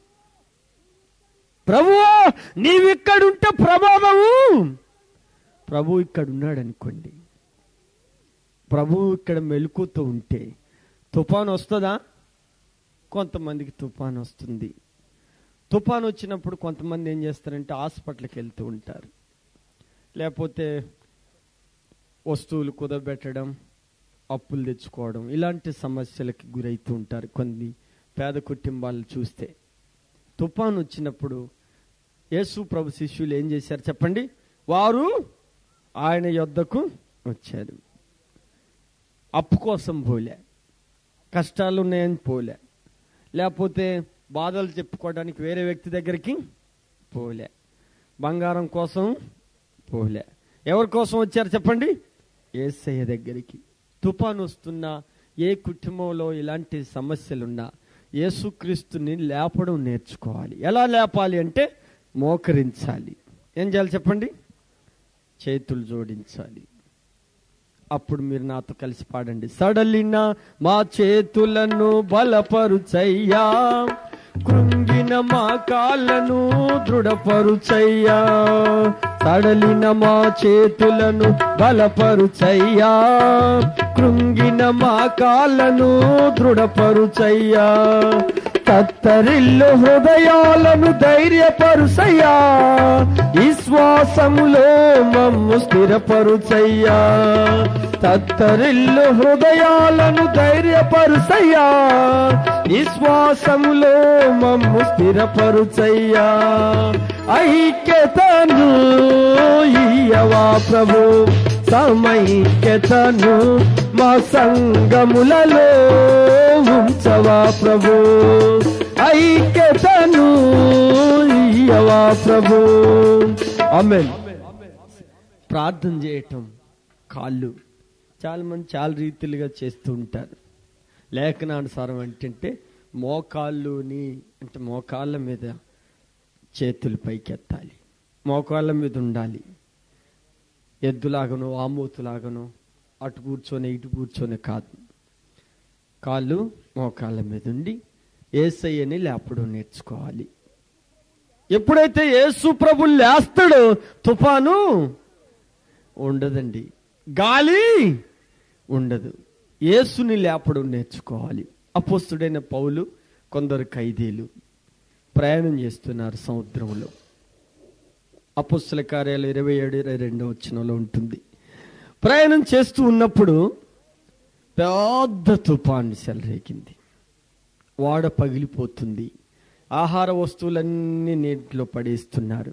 ప్రభువా నీవు ఇక్కడుంటే ప్రమాదము. ప్రభు ఇక్కడ ఉన్నాడు అనుకోండి, ప్రభు ఇక్కడ మెలుకుతూ ఉంటే తుఫాను వస్తుందా? కొంతమందికి తుఫాను వస్తుంది. తుఫాను వచ్చినప్పుడు కొంతమంది ఏం చేస్తారంటే హాస్పిటల్కి వెళ్తూ ఉంటారు, లేకపోతే వస్తువులు కుదబెట్టడం, అప్పులు తెచ్చుకోవడం, ఇలాంటి సమస్యలకి గురవుతూ ఉంటారు కొన్ని పేద కుటుంబాలు చూస్తే. తుఫాను వచ్చినప్పుడు యేసు ప్రభు శిష్యులు ఏం చేశారు చెప్పండి? వారు ఆయన యొద్దకు వచ్చారు. అప్పు కోసం పోలే, కష్టాలు ఉన్నాయని పోలే, లేకపోతే బాధలు చెప్పుకోవడానికి వేరే వ్యక్తి దగ్గరికి పోలే, బంగారం కోసం పోలే. ఎవరి కోసం వచ్చారు చెప్పండి? యేసయ్య దగ్గరికి. తుఫాను వస్తున్నా, ఏ కుటుంబంలో ఇలాంటి సమస్యలున్నా యేసుక్రీస్తుని లేపడం నేర్చుకోవాలి. ఎలా లేపాలి అంటే మోకరించాలి. ఏం చేయాలి చెప్పండి? చేతులు జోడించాలి. అప్పుడు మీరు నాతో కలిసి పాడండి. సడలిన మా చేతులను బలపరుచయ్యా, కృంగిన మా కాళ్ళను దృఢపరుచయ్యా. సడలిన మా చేతులను బలపరుచయ్యా, కృంగిన మా కాళ్ళను దృఢపరుచయ్యా. తత్తరిల్లు హృదయాలను ధైర్యపరుచయ్యా, విశ్వాసములో మమ్ము స్థిరపరుచయ్యా. తత్తరిల్లు హృదయాలను ధైర్యపరుచయ్యా, విశ్వాసములో మమ్ము స్థిరపరుచయ్యా. ఐక్యతను ఇయ్యవా ప్రభు, సమైక్యతను మా సంగములలో ఉంచవా ప్రభు. ఐక్యతను ఇయ్యవా ప్రభు. ఆమేన్. ప్రార్థన చేయటం, కాళ్ళు చాలా మంది చాలా రీతిలుగా చేస్తూ ఉంటారు. లేఖనానుసారం ఏంటంటే మోకాళ్ళుని అంటే మోకాళ్ళ మీద చేతులు పైకెత్తాలి, మోకాళ్ళ మీద ఉండాలి. ఎద్దులాగను ఆమోతులాగను అటు కూర్చొని ఇటు కూర్చొని కాదు, కాళ్ళు మోకాళ్ళ మీద ఉండి యేసయ్యని లేపడం నేర్చుకోవాలి. ఎప్పుడైతే యేసు ప్రభు లేస్తాడో తుఫాను ఉండదండి, గాలి ఉండదు. యేసుని లేపడం నేర్చుకోవాలి. అపోస్తుడైన పౌలు, కొందరు ఖైదీలు ప్రయాణం చేస్తున్నారు సముద్రంలో. అపోస్తుల కార్యాలు ఇరవై ఏడు ఇరవై రెండో వచనంలో ఉంటుంది. ప్రయాణం చేస్తూ ఉన్నప్పుడు పెద్ద తుఫాను చెలరేగింది, వాడ పగిలిపోతుంది, ఆహార వస్తువులన్నీ నీటిలో పడేస్తున్నారు.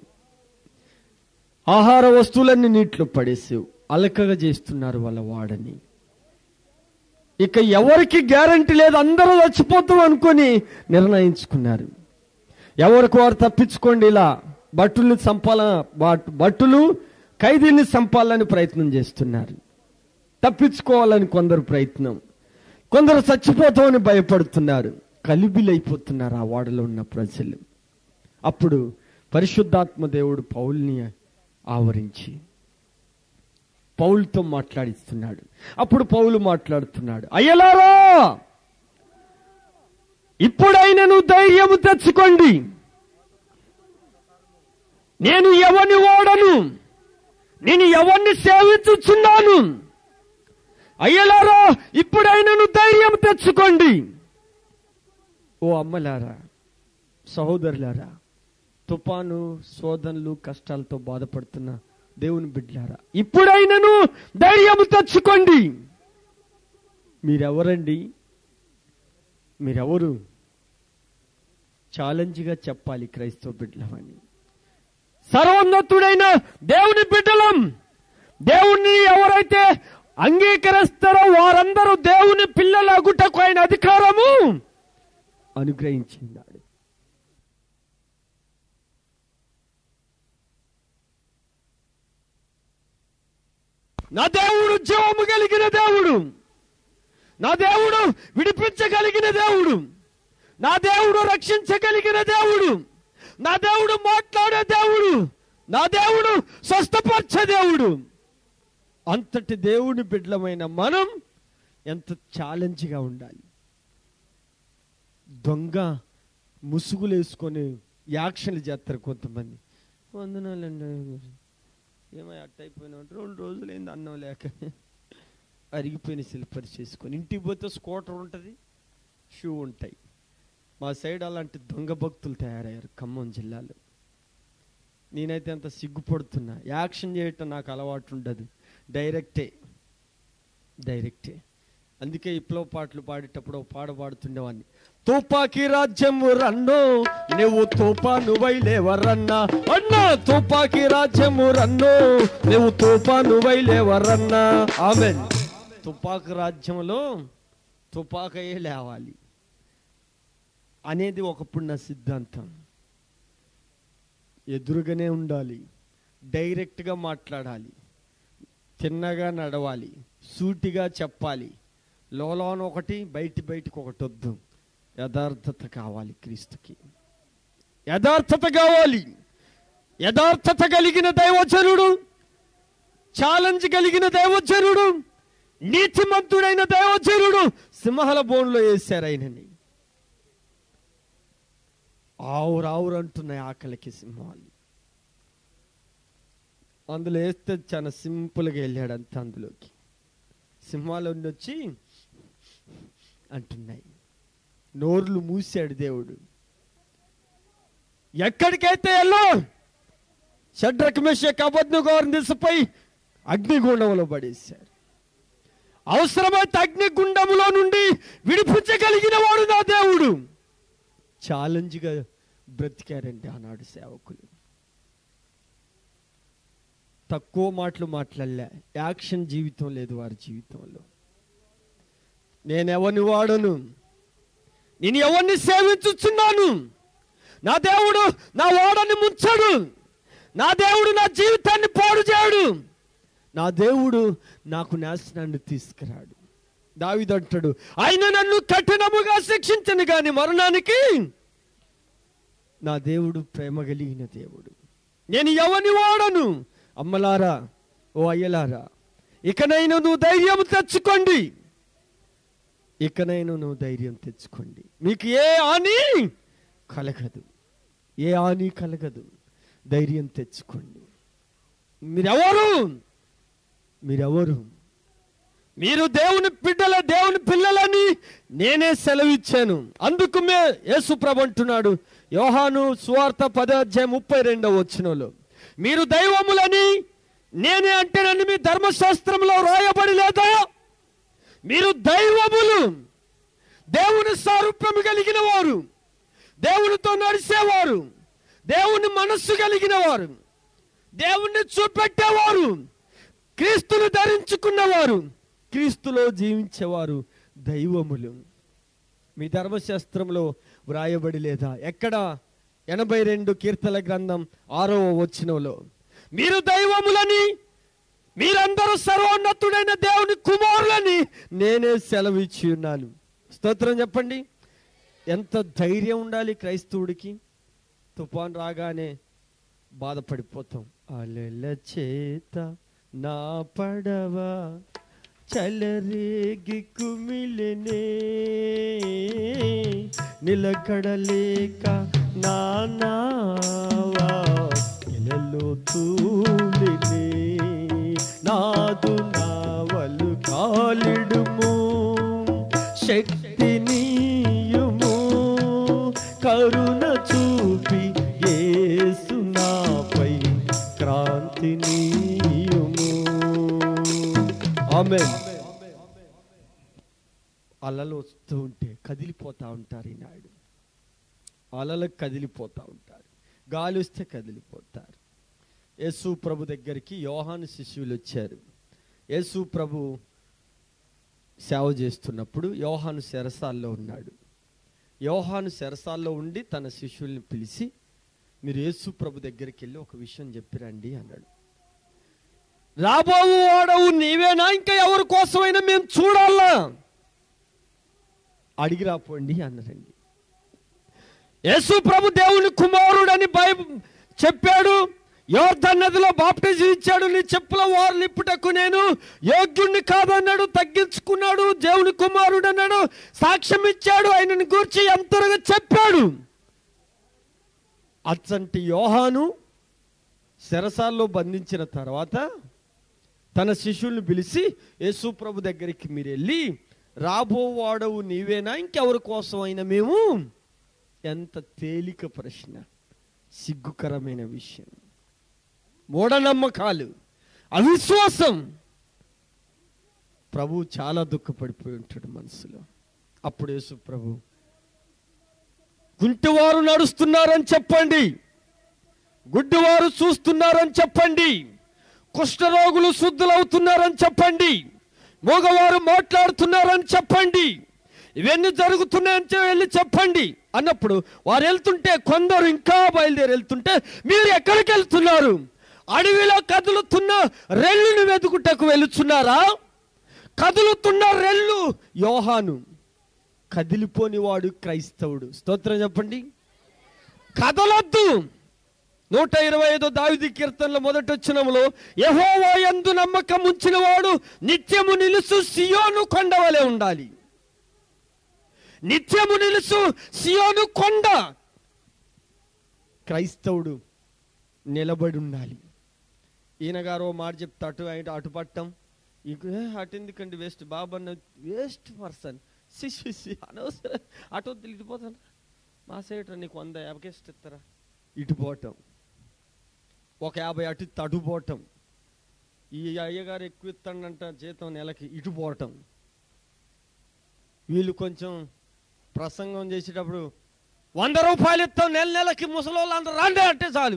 ఆహార వస్తువులన్నీ నీటిలో పడేసి అలకగా చేస్తున్నారు వాళ్ళ వాడని. ఇక ఎవరికి గ్యారంటీ లేదు, అందరూ చచ్చిపోతాం అనుకొని నిర్ణయించుకున్నారు. ఎవరికి వారు తప్పించుకోండి, ఇలా భటుల్ని చంపాల భటులు ఖైదీల్ని చంపాలని ప్రయత్నం చేస్తున్నారు. తప్పించుకోవాలని కొందరు ప్రయత్నం, కొందరు చచ్చిపోతామని భయపడుతున్నారు, కలిబిలైపోతున్నారు ఆ ఓడలో ఉన్న ప్రజలు. అప్పుడు పరిశుద్ధాత్మ దేవుడు పౌల్ని ఆవరించి పౌలుతో మాట్లాడిస్తున్నాడు. అప్పుడు పౌలు మాట్లాడుతున్నాడు, అయ్యలారా ఇప్పుడైనను ధైర్యము తెచ్చుకోండి, నేను ఎవరిని ఓడను, నేను ఎవరిని సేవించుచున్నాను. అయ్యలారా ఇప్పుడైనను ధైర్యం తెచ్చుకోండి. ఓ అమ్మలారా, సహోదరులారా, తుఫాను శోధనలు కష్టాలతో బాధపడుతున్న దేవుని బిడ్డలారా, ఇప్పుడైనను ధైర్యము తెచ్చుకోండి. మీరెవరండి? మీరెవరు? ఛాలెంజ్గా చెప్పాలి క్రైస్తవ బిడ్డలమని. సర్వోన్నతుడైన దేవుని బిడ్డలం. దేవుణ్ణి ఎవరైతే అంగీకరిస్తారో వారందరూ దేవుని పిల్లలగుటకు ఆయన అధికారము అనుగ్రహించినాడు. నా దేవుడు జీవము కలిగిన దేవుడు, నా దేవుడు విడిపించగలిగిన దేవుడు, నా దేవుడు రక్షించగలిగిన దేవుడు, నా దేవుడు మాట్లాడే దేవుడు, నా దేవుడు స్వస్థపరిచే దేవుడు. అంతటి దేవుని బిడ్డలమైన మనం ఎంత ఛాలెంజ్గా ఉండాలి. దొంగ ముసుగులు వేసుకొని యాక్షన్లు చేస్తారు కొంతమంది. వందనాలండి, ఏమై అట్టయిపోయినా రెండు రోజులు ఏంది అన్నం లేక అరిగిపోయిన సిల్పర్ చేసుకొని ఇంటికి పోతే స్కూటర్ ఉంటుంది, షూ ఉంటాయి. మా సైడ్ అలాంటి దొంగ భక్తులు తయారయ్యారు ఖమ్మం జిల్లాలో. నేనైతే అంత సిగ్గుపడుతున్నా. యాక్షన్ చేయటం నాకు అలవాటు ఉండదు, డైరెక్టే డైరెక్టే అందుకే విప్లవ పాటలు పాడేటప్పుడు ఒక పాట పాడుతుండేవాడిని. తుపాకీ రాజ్యము రన్నో నువ్వు తుపాను వైలేవరన్నా, అన్నా తుపాకీ రాజ్యము రన్నో నువ్వు తుపాను వైలేవరన్నా. ఆమెన్. తుపాకు రాజ్యంలో తుపాకయే లేవాలి అనేది ఒకప్పుడు నా సిద్ధాంతం. ఎదురుగానే ఉండాలి, డైరెక్ట్గా మాట్లాడాలి, తిన్నగా నడవాలి, సూటిగా చెప్పాలి. లోలోన ఒకటి, బయటి బయటికి ఒకటి వద్దు. యథార్థత కావాలి క్రీస్తుకి, యథార్థత కావాలి. యథార్థత కలిగిన దైవజనుడు, ఛాలెంజ్ కలిగిన దైవజనుడు, నీతిమంతుడైన దైవజనుడు సింహాల బోన్లో వేశారు ఆయనని. ఆవురు ఆవురు అంటున్నాయి ఆకలికి సింహాలు. అందులో వేస్తే చాలా సింపుల్గా వెళ్ళాడు అంత. అందులోకి సింహాలు వచ్చి అంటున్నాయి. నోర్లు మూసాడు దేవుడు. ఎక్కడికైతే వెళ్ళో షడ్రక్ మెషక్ అబేద్నెగోను దిశపై అగ్నిగుండంలో పడేశారు. అవసరమైతే అగ్నిగుండంలో నుండి విడిపించగలిగిన వాడు నా దేవుడు. ఛాలెంజ్గా బ్రతికారండి ఆనాడు సేవకులు. తక్కువ మాటలు మాట్లాడలే, యాక్షన్ జీవితం లేదు వారి జీవితంలో. నేను ఎవరిని వాడను, నేను ఎవరిని సేవించుచున్నాను. నా దేవుడు నా వాడని ముంచడు, నా దేవుడు నా జీవితాన్ని పాడు చేయడు, నా దేవుడు నాకు నాశనాన్ని తీసుకురాడు. దావీదు అంటాడు, ఆయన నన్ను కఠినముగా శిక్షించను గాని మరణానికి నా దేవుడు ప్రేమ కలిగిన దేవుడు. నేను ఎవరిని వాడను. అమ్మలారా, ఓ అయ్యలారా, ఇకనైనా నువ్వు ధైర్యం తెచ్చుకోండి, ఇకనైనా నువ్వు ధైర్యం తెచ్చుకోండి. మీకు ఏ హాని కలగదు, ఏ హాని కలగదు. ధైర్యం తెచ్చుకోండి. మీరెవరు? మీరెవరు? మీరు దేవుని బిడ్డల, దేవుని పిల్లలని నేనే సెలవిచ్చాను. అందుకు మే యేసు ప్రభు అంటున్నాడు యోహాను సువార్త పదో అధ్యాయం ముప్పై రెండవ వచనంలో, మీరు దైవములని నేనే అంటేనని మీ ధర్మశాస్త్రంలో రాయబడి లేదా? మీరు దైవములు, దేవుని సారూప్యము కలిగిన వారు, దేవునితో నడిచేవారు, దేవుని మనస్సు కలిగిన వారు, దేవుణ్ణి చూపెట్టేవారు, క్రీస్తును ధరించుకున్నవారు, క్రీస్తులో జీవించేవారు దైవములు. మీ ధర్మశాస్త్రంలో వ్రాయబడి లేదా? ఎక్కడ? ఎనభై రెండు కీర్తన గ్రంథం ఆరవ వచనంలో, మీరు దైవములని, మీరందరూ సర్వోన్నతుడైన దేవుని కుమారులని నేనే సెలవు ఇచ్చి ఉన్నాను. స్తోత్రం చెప్పండి. ఎంత ధైర్యం ఉండాలి క్రైస్తవుడికి. తుఫాన్ రాగానే బాధపడిపోతాం. అలల చేత నా పడవ చలరేగి కుమిలెనే, నిలకడలేక నా నావా ఇలలో తూలినే, నాదు నావలు కాలిడుము, శక్తి నీయుము, కరుణ చూపి యేసు నాపై క్రాంతి నీయుము. ఆమేన్. అలలు వస్తూ ఉంటే కదిలిపోతూ ఉంటారు. ఈనాడు అలలకు కదిలిపోతూ ఉంటారు. గాలి వస్తే కదిలిపోతారు. యేసు ప్రభు దగ్గరికి యోహాను శిష్యులు వచ్చారు. యేసు ప్రభు సేవ చేస్తున్నప్పుడు యోహాను చెరసాల్లో ఉన్నాడు. యోహాను చెరసాల్లో ఉండి తన శిష్యుల్ని పిలిచి, మీరు యేసు ప్రభు దగ్గరికి వెళ్ళి ఒక విషయం చెప్పిరండి అన్నాడు. రాబోవు వాడవు నీవేనా, ఇంకా ఎవరి కోసమైనా మేము చూడాలా, అడిగి రాపోండి అన్నారండి. యేసు ప్రభు దేవుని కుమారుడని బైబిల్ చెప్పాడు. యోర్దాను నదిలో బాప్టిజం ఇచ్చాడు. నీ చెప్పుల వారు నిప్పుటకు నేను యోగ్యుణ్ణి కాదన్నాడు. తగ్గించుకున్నాడు. దేవుని కుమారుడు అన్నాడు. సాక్ష్యం ఇచ్చాడు. ఆయనను గూర్చి ఎంతగా చెప్పాడు. అచ్చంటి యోహాను చెరసాల్లో బంధించిన తర్వాత తన శిష్యుల్ని పిలిచి, యేసు ప్రభు దగ్గరికి మీరు వెళ్ళి, రాబోవాడవు నీవేనా, ఇంకెవరి కోసం అయినా మేము. ఎంత తేలిక ప్రశ్న, సిగ్గుకరమైన విషయం. మూఢనమ్మకాలు, అవిశ్వాసం. ప్రభు చాలా దుఃఖపడిపోయి ఉంటాడు మనసులో. అప్పుడు యేసు ప్రభు, కుంటివారు నడుస్తున్నారని చెప్పండి, గుడ్డివారు చూస్తున్నారని చెప్పండి, కుష్ఠరోగులు శుద్ధులవుతున్నారని చెప్పండి, మగవారు మాట్లాడుతున్నారని చెప్పండి, ఇవన్నీ జరుగుతున్నాయని వెళ్ళి చెప్పండి అన్నప్పుడు వారు వెళ్తుంటే, కొందరు ఇంకా బయలుదేరి వెళ్తుంటే, మీరు ఎక్కడికి వెళ్తున్నారు? అడవిలో కదులుతున్న రెల్లుని వెతుకుటకు వెళుతున్నారా? కదులుతున్న రెల్లు యోహాను, కదిలిపోని వాడు క్రైస్తవుడు. స్తోత్రం చెప్పండి. కదలొద్దు. నూట ఇరవై ఐదో దావీదు కీర్తనలో మొదటి వచనంలో, యెహోవా యందు నమ్మకం ఉంచిన వాడు నిత్యము నిలుసు సియోను కొండ వలె ఉండాలి. నిత్యము నిలుసు సియోను కొండ. క్రైస్తవుడు నిలబడి ఉండాలి. ఈయన గారు మాట చెప్తా, అటు అటు పట్టం, అటు ఎందుకండి వేస్ట్, బాబన్న వేస్ట్ పర్సన్, సిసి అనవసరం, అటు ఇటుపోతాను, మా సైడ్ నీకు వంద యాభై ఇష్ట ఇస్తారా, ఇటు పోవటం, ఒక యాభై అటు అటు పోవటం, ఈ అయ్యగారు ఎక్కువ ఇస్తాడంట జీతం నెలకి, ఇటు పోవటం. వీళ్ళు కొంచెం ప్రసంగం చేసేటప్పుడు వంద రూపాయలు ఇస్తాం నెల నెలకి, ముసలోళ్ళు అందరూ రండి అంటే చాలు,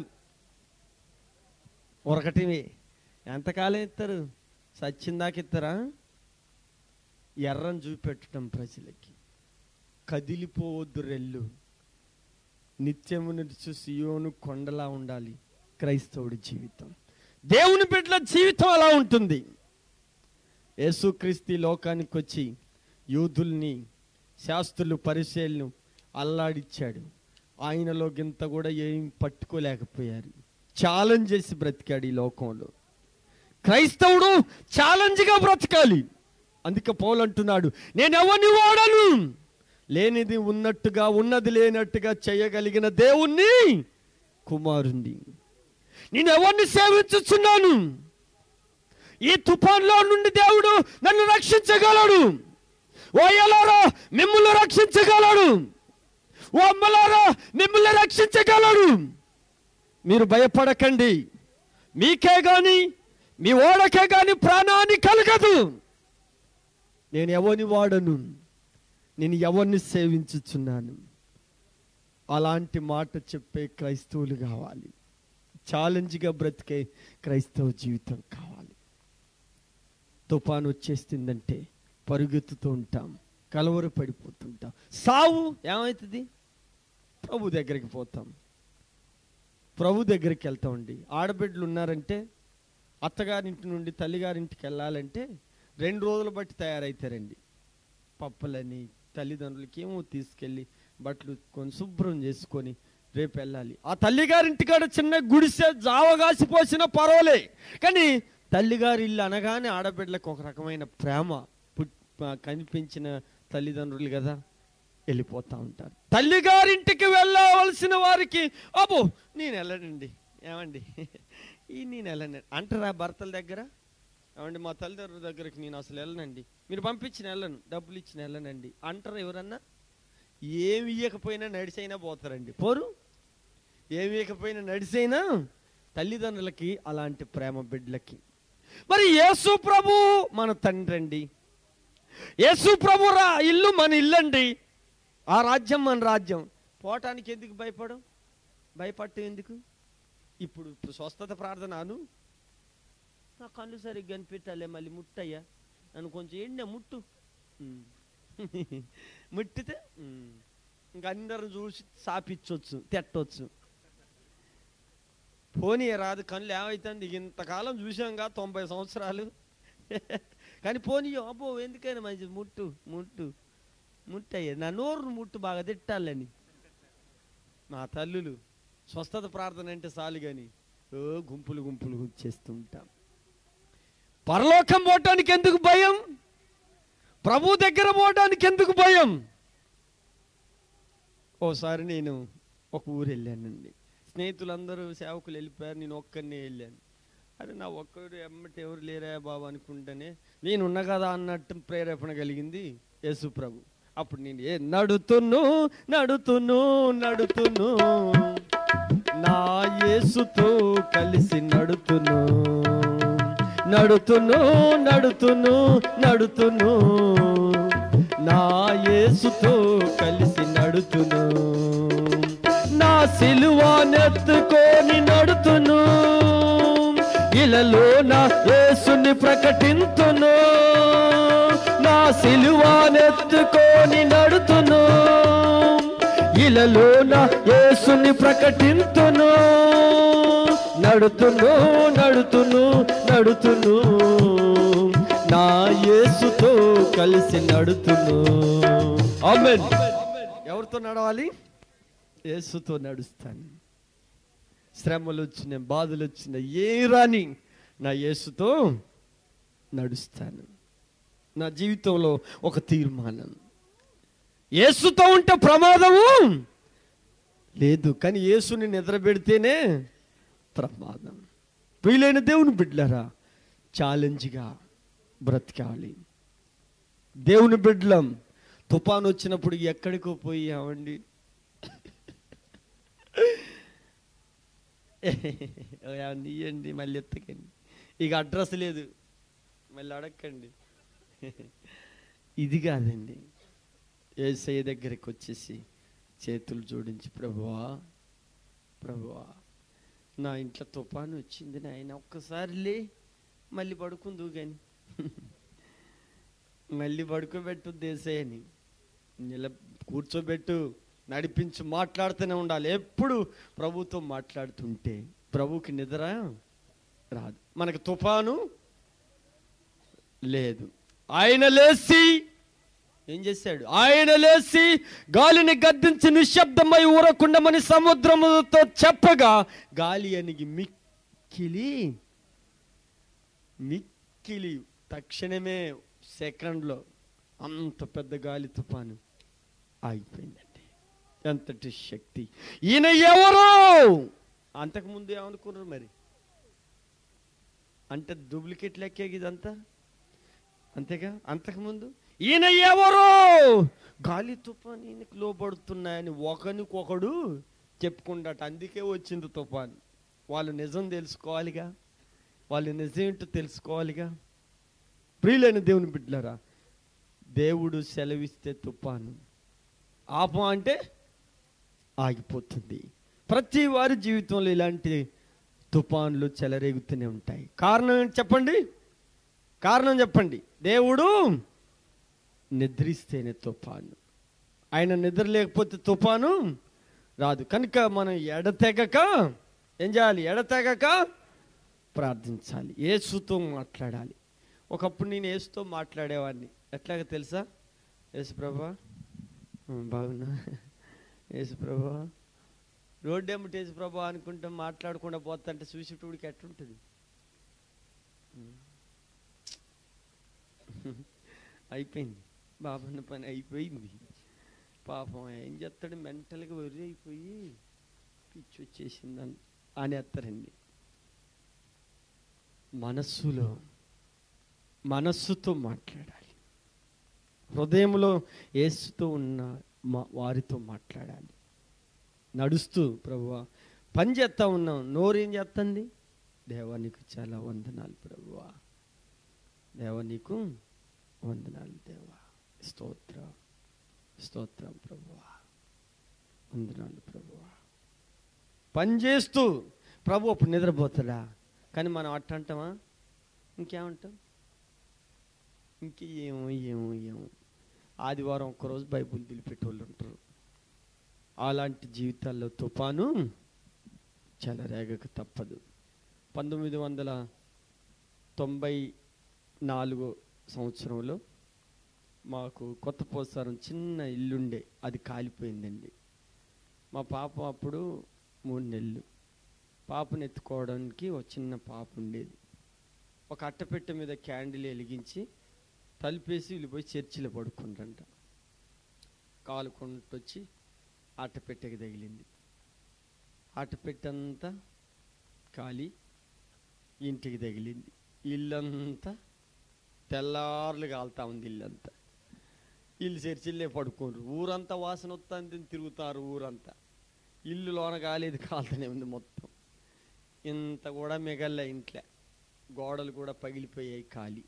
ఒరకటివి. ఎంతకాలం ఇస్తారు? సచ్చిందాక ఇస్తారా? ఎర్రని చూపెట్టడం ప్రజలకి. కదిలిపోవద్దు రెల్లు, నిత్యము నిలుచు సియోను కొండలా ఉండాలి క్రైస్తవుడి జీవితం. దేవుని బిడ్డల జీవితం అలా ఉంటుంది. యేసుక్రీస్తు లోకానికి వచ్చి యూదుల్ని, శాస్త్రులు, పరిసయ్యులను అల్లాడిచ్చాడు. ఆయనలో గింత కూడా ఏం పట్టుకోలేకపోయారు. ఛాలెంజ్ చేసి బ్రతికాడు ఈ లోకంలో. క్రైస్తవుడు ఛాలెంజ్గా బ్రతకాలి. అందుకే పౌలు అంటున్నాడు, నేను ఎవరిని వాడను, లేనిది ఉన్నట్టుగా ఉన్నది లేనట్టుగా చేయగలిగిన దేవుణ్ణి కుమారుణ్ణి. నేను ఎవరిని సేవించుచున్నాను? ఈ తుఫాన్లో నుండి దేవుడు నన్ను రక్షించగలడు. ఓ అయ్యలారా మిమ్మల్ని రక్షించగలడు. ఓ అమ్మలారా మిమ్మల్ని రక్షించగలడు. మీరు భయపడకండి. మీకే గాని మీ ఓడకే గాని ప్రాణాన్ని కలగదు. నేను ఎవరిని వాడను, నేను ఎవరిని సేవించుచున్నాను. అలాంటి మాట చెప్పే క్రైస్తవులు కావాలి. ఛాలెంజ్గా బ్రతికే క్రైస్తవ జీవితం కావాలి. తుఫాను వచ్చేస్తుందంటే పరుగెత్తుతూ ఉంటాం, కలవర పడిపోతుంటాం. సావు ఏమవుతుంది? ప్రభు దగ్గరికి పోతాం, ప్రభు దగ్గరికి వెళ్తామండి. ఆడబిడ్డలు ఉన్నారంటే, అత్తగారింటి నుండి తల్లిగారింటికి వెళ్ళాలంటే రెండు రోజులు బట్టి తయారవుతారండి. పప్పులని తల్లిదండ్రులకి ఏమో తీసుకెళ్ళి బట్టలు కొని శుభ్రం చేసుకొని రేపు వెళ్ళాలి. ఆ తల్లిగారింటికాడ చిన్న గుడిసె జావగాసిపోసిన పర్వాలే, కానీ తల్లిగారి ఇల్లు అనగానే ఆడబిడ్డలకు ఒక రకమైన ప్రేమ కనిపించిన తల్లిదండ్రులు కదా వెళ్ళిపోతూ ఉంటారు. తల్లిగారింటికి వెళ్ళవలసిన వారికి అబ్బో నేను వెళ్ళనండి, ఏమండి ఈ నేను వెళ్ళనండి అంటారా భర్తల దగ్గర? ఏమండి మా తల్లిదండ్రుల దగ్గరికి నేను అసలు వెళ్ళనండి, మీరు పంపించిన వెళ్ళను, డబ్బులు ఇచ్చిన వెళ్ళనండి అంటారా ఎవరన్నా? ఏమి ఇవ్వకపోయినా నడిచైనా పోతారండి. పోరు ఏమి ఇవ్వకపోయినా నడిచైనా తల్లిదండ్రులకి అలాంటి ప్రేమ బిడ్డలకి. మరి యేసు ప్రభు మన తండ్రి అండి, యేసు ప్రభు రా ఇల్లు మన ఇల్లు అండి, ఆ రాజ్యం మన రాజ్యం. పోవటానికి ఎందుకు భయపడం, భయపడటం ఎందుకు? ఇప్పుడు ఇప్పుడు స్వస్థత ప్రార్థనను నా కళ్ళు సరిగ్గా కనిపెట్టాలే, మళ్ళీ ముట్టయ్యా నన్ను కొంచెం ఏంటి ముట్టు, ముట్టితే ఇంకా అందరం చూసి సాపిచ్చొచ్చు, తిట్టవచ్చు. పోనీ రాదు, కళ్ళు ఏమవుతుంది, ఇంతకాలం చూసాంగా తొంభై సంవత్సరాలు కానీ పోనీయో అబ్బో ఎందుకైనా మంచి ముట్టు ముట్టు ముట్టయ్యా నా నోరును ముట్టు బాగా తిట్టాలని. మా తల్లులు స్వస్థత ప్రార్థన అంటే చాలు కానీ ఓ గుంపులు గుంపులు చేస్తుంటాం. పరలోకం పోవటానికి ఎందుకు భయం, ప్రభు దగ్గర పోవడానికి ఎందుకు భయం? ఓసారి నేను ఒక ఊరు వెళ్ళానండి, స్నేహితులందరూ సేవకులు వెళ్ళిపోయారు, నేను ఒక్కడినే వెళ్ళాను. అరే నా ఒక్కడు ఎమ్మటి ఎవరు లేరా బాబు అనుకుంటేనే నేనున్నా కదా అన్నట్టు ప్రేరేపణ కలిగింది యేసు ప్రభు. అప్పుడు నేను ఏ నడుతును నడుతును నడుతును నా యేసుతో కలిసి నడుతును, నడుతును నడుతును నడుతును నా యేసుతో కలిసి నడుతును, నా సిలువనెత్తుకొని నడుతును, ఇలలో నా యేసుని ప్రకటింతును, నా సిలువనెత్తుకొని నడుతును, ఇలలో నా యేసుని ప్రకటింతును, నడుతును నడుతును నడుతును నా యేసుతో కలిసి నడుతును. ఆమేన్. ఎవరితో నడవాలి? యేసుతో నడుస్తాను. శ్రమలు వచ్చిన బాధలు వచ్చిన ఏ రాని నా యేసుతో నడుస్తాను. నా జీవితంలో ఒక తీర్మానం, యేసుతో ఉంటే ప్రమాదము లేదు, కానీ యేసుని నిద్రపెడితేనే ప్రమాదం. ప్రియులైన దేవుని బిడ్డలారా, ఛాలెంజ్గా బ్రతకాలి. దేవుని బిడ్డలం తుఫాను వచ్చినప్పుడు ఎక్కడికో పోయామండి, ఇవ్వండి మళ్ళీ ఎత్తకండి, ఇక అడ్రస్ లేదు మళ్ళీ అడగండి, ఇది కాదండి. యేసయ్య దగ్గరికి వచ్చేసి చేతులు జోడించి ప్రభువా ప్రభువా నా ఇంట్లో తుఫాను వచ్చింది నాయన, ఒక్కసారి లే మళ్ళీ పడుకుందు కానీ మళ్ళీ పడుకోబెట్టు దేశయ్యని, నిల కూర్చోబెట్టు, నడిపించి మాట్లాడుతూనే ఉండాలి. ఎప్పుడు ప్రభుతో మాట్లాడుతుంటే ప్రభుకి నిద్ర రాదు. మనకు తుఫాను లేదు. ఆయన లేచి ఏం చేశాడు? ఆయన లేచి గాలిని గద్దించి నిశ్శబ్దమై ఊరకుండమని సముద్రముతో చెప్పగా గాలి అనిగి మిక్కిలి మిక్కిలి తక్షణమే సెకండ్లో అంత పెద్ద గాలి తుఫాను ఆగిపోయిందండి. ఎంతటి శక్తి! ఈయన ఎవరు? అంతకుముందు ఏమనుకున్నారు మరి? అంటే డూప్లికేట్ లెక్కే ఇదంతా, అంతేగా? అంతకుముందు ఈయన ఎవరు? గాలి తుఫాను ఈయనకు లోబడుతున్నాయని ఒకరికొకడు చెప్పుకుంటాట. అందుకే వచ్చింది తుఫాను. వాళ్ళు నిజం తెలుసుకోవాలిగా, వాళ్ళు నిజం ఏంటో తెలుసుకోవాలిగా. ప్రియులైన దేవుని బిడ్డలారా, దేవుడు సెలవిస్తే తుఫాను, ఆపం అంటే ఆగిపోతుంది. ప్రతి వారి జీవితంలో ఇలాంటి తుఫాన్లు చెలరేగుతూనే ఉంటాయి. కారణం ఏంటి చెప్పండి? కారణం చెప్పండి. దేవుడు నిద్రిస్తేనే తుఫాను, ఆయన నిద్ర లేకపోతే తుఫాను రాదు. కనుక మనం ఎడతెగక ఏం చేయాలి? ఎడతెగక ప్రార్థించాలి, యేసుతో మాట్లాడాలి. ఒకప్పుడు నేను యేసుతో మాట్లాడేవాడిని. ఎట్లాగ తెలుసా? యేసు ప్రభా బాగున్నా, యేసు ప్రభా, రోడ్డు ఎమ్మటి యేసు ప్రభా అనుకుంటాం, మాట్లాడకుండా పోతుంటే చూసేటోడికి ఎట్లుంటుంది? అయిపోయింది బాబన్న పని, అయిపోయింది. పాపం ఏం చేస్తాడు, మెంటల్గా వెర్రి అయిపోయి పిచ్చి వచ్చేసిందని అనేస్తారండి. మనస్సులో మనస్సుతో మాట్లాడాలి. హృదయంలో యేసుతో ఉన్న మా వారితో మాట్లాడాలి. నడుస్తూ ప్రభువా పని చేస్తా ఉన్నాం, నోరేం చేస్తుంది? దేవా నీకు చాలా వందనాలు ప్రభువా, దేవా నీకు వందనాలు దేవా, స్తోత్రం స్తోత్రం ప్రభువా, వందనాలు ప్రభువా. పని చేస్తూ ప్రభు అప్పుడు నిద్రపోతాడా? కానీ మనం అట్ట అంటామా? ఇంకేమంటాం? ఇంకేమో ఏమో ఏమో ఆదివారం ఒక్కరోజు బైబుల్ దిలిపెట్టేవాళ్ళు ఉంటారు. అలాంటి జీవితాల్లో తుఫాను చెలరేగక తప్పదు. పంతొమ్మిది వందల తొంభై నాలుగో సంవత్సరంలో మాకు కొత్త పోసారం చిన్న ఇల్లుండే, అది కాలిపోయిందండి. మా పాప అప్పుడు మూడు నెలలు. పాపను ఎత్తుకోవడానికి ఒక చిన్న పాప ఉండేది. ఒక అట్టపెట్టె మీద క్యాండిల్ వెలిగించి తలుపేసి వెళ్ళిపోయి చర్చిలో పడుకుంటారంట. కాలుకుంటొచ్చి అట్టపెట్టెకి తగిలింది. అట్టపెట్టంతా కాలి ఇంటికి తగిలింది. ఇల్లంతా తెల్లార్లు కాలుతా ఉంది. ఇల్లంతా ఇల్లు చర్చిల్లే పడుకోరు. ఊరంతా వాసన వస్తుంది, తిరుగుతారు ఊరంతా. ఇల్లు లోన కాలేదు, కాలుతూనే ఉంది మొత్తం. ఇంత కూడా మిగల్ల ఇంట్లో. గోడలు కూడా పగిలిపోయాయి కాలి.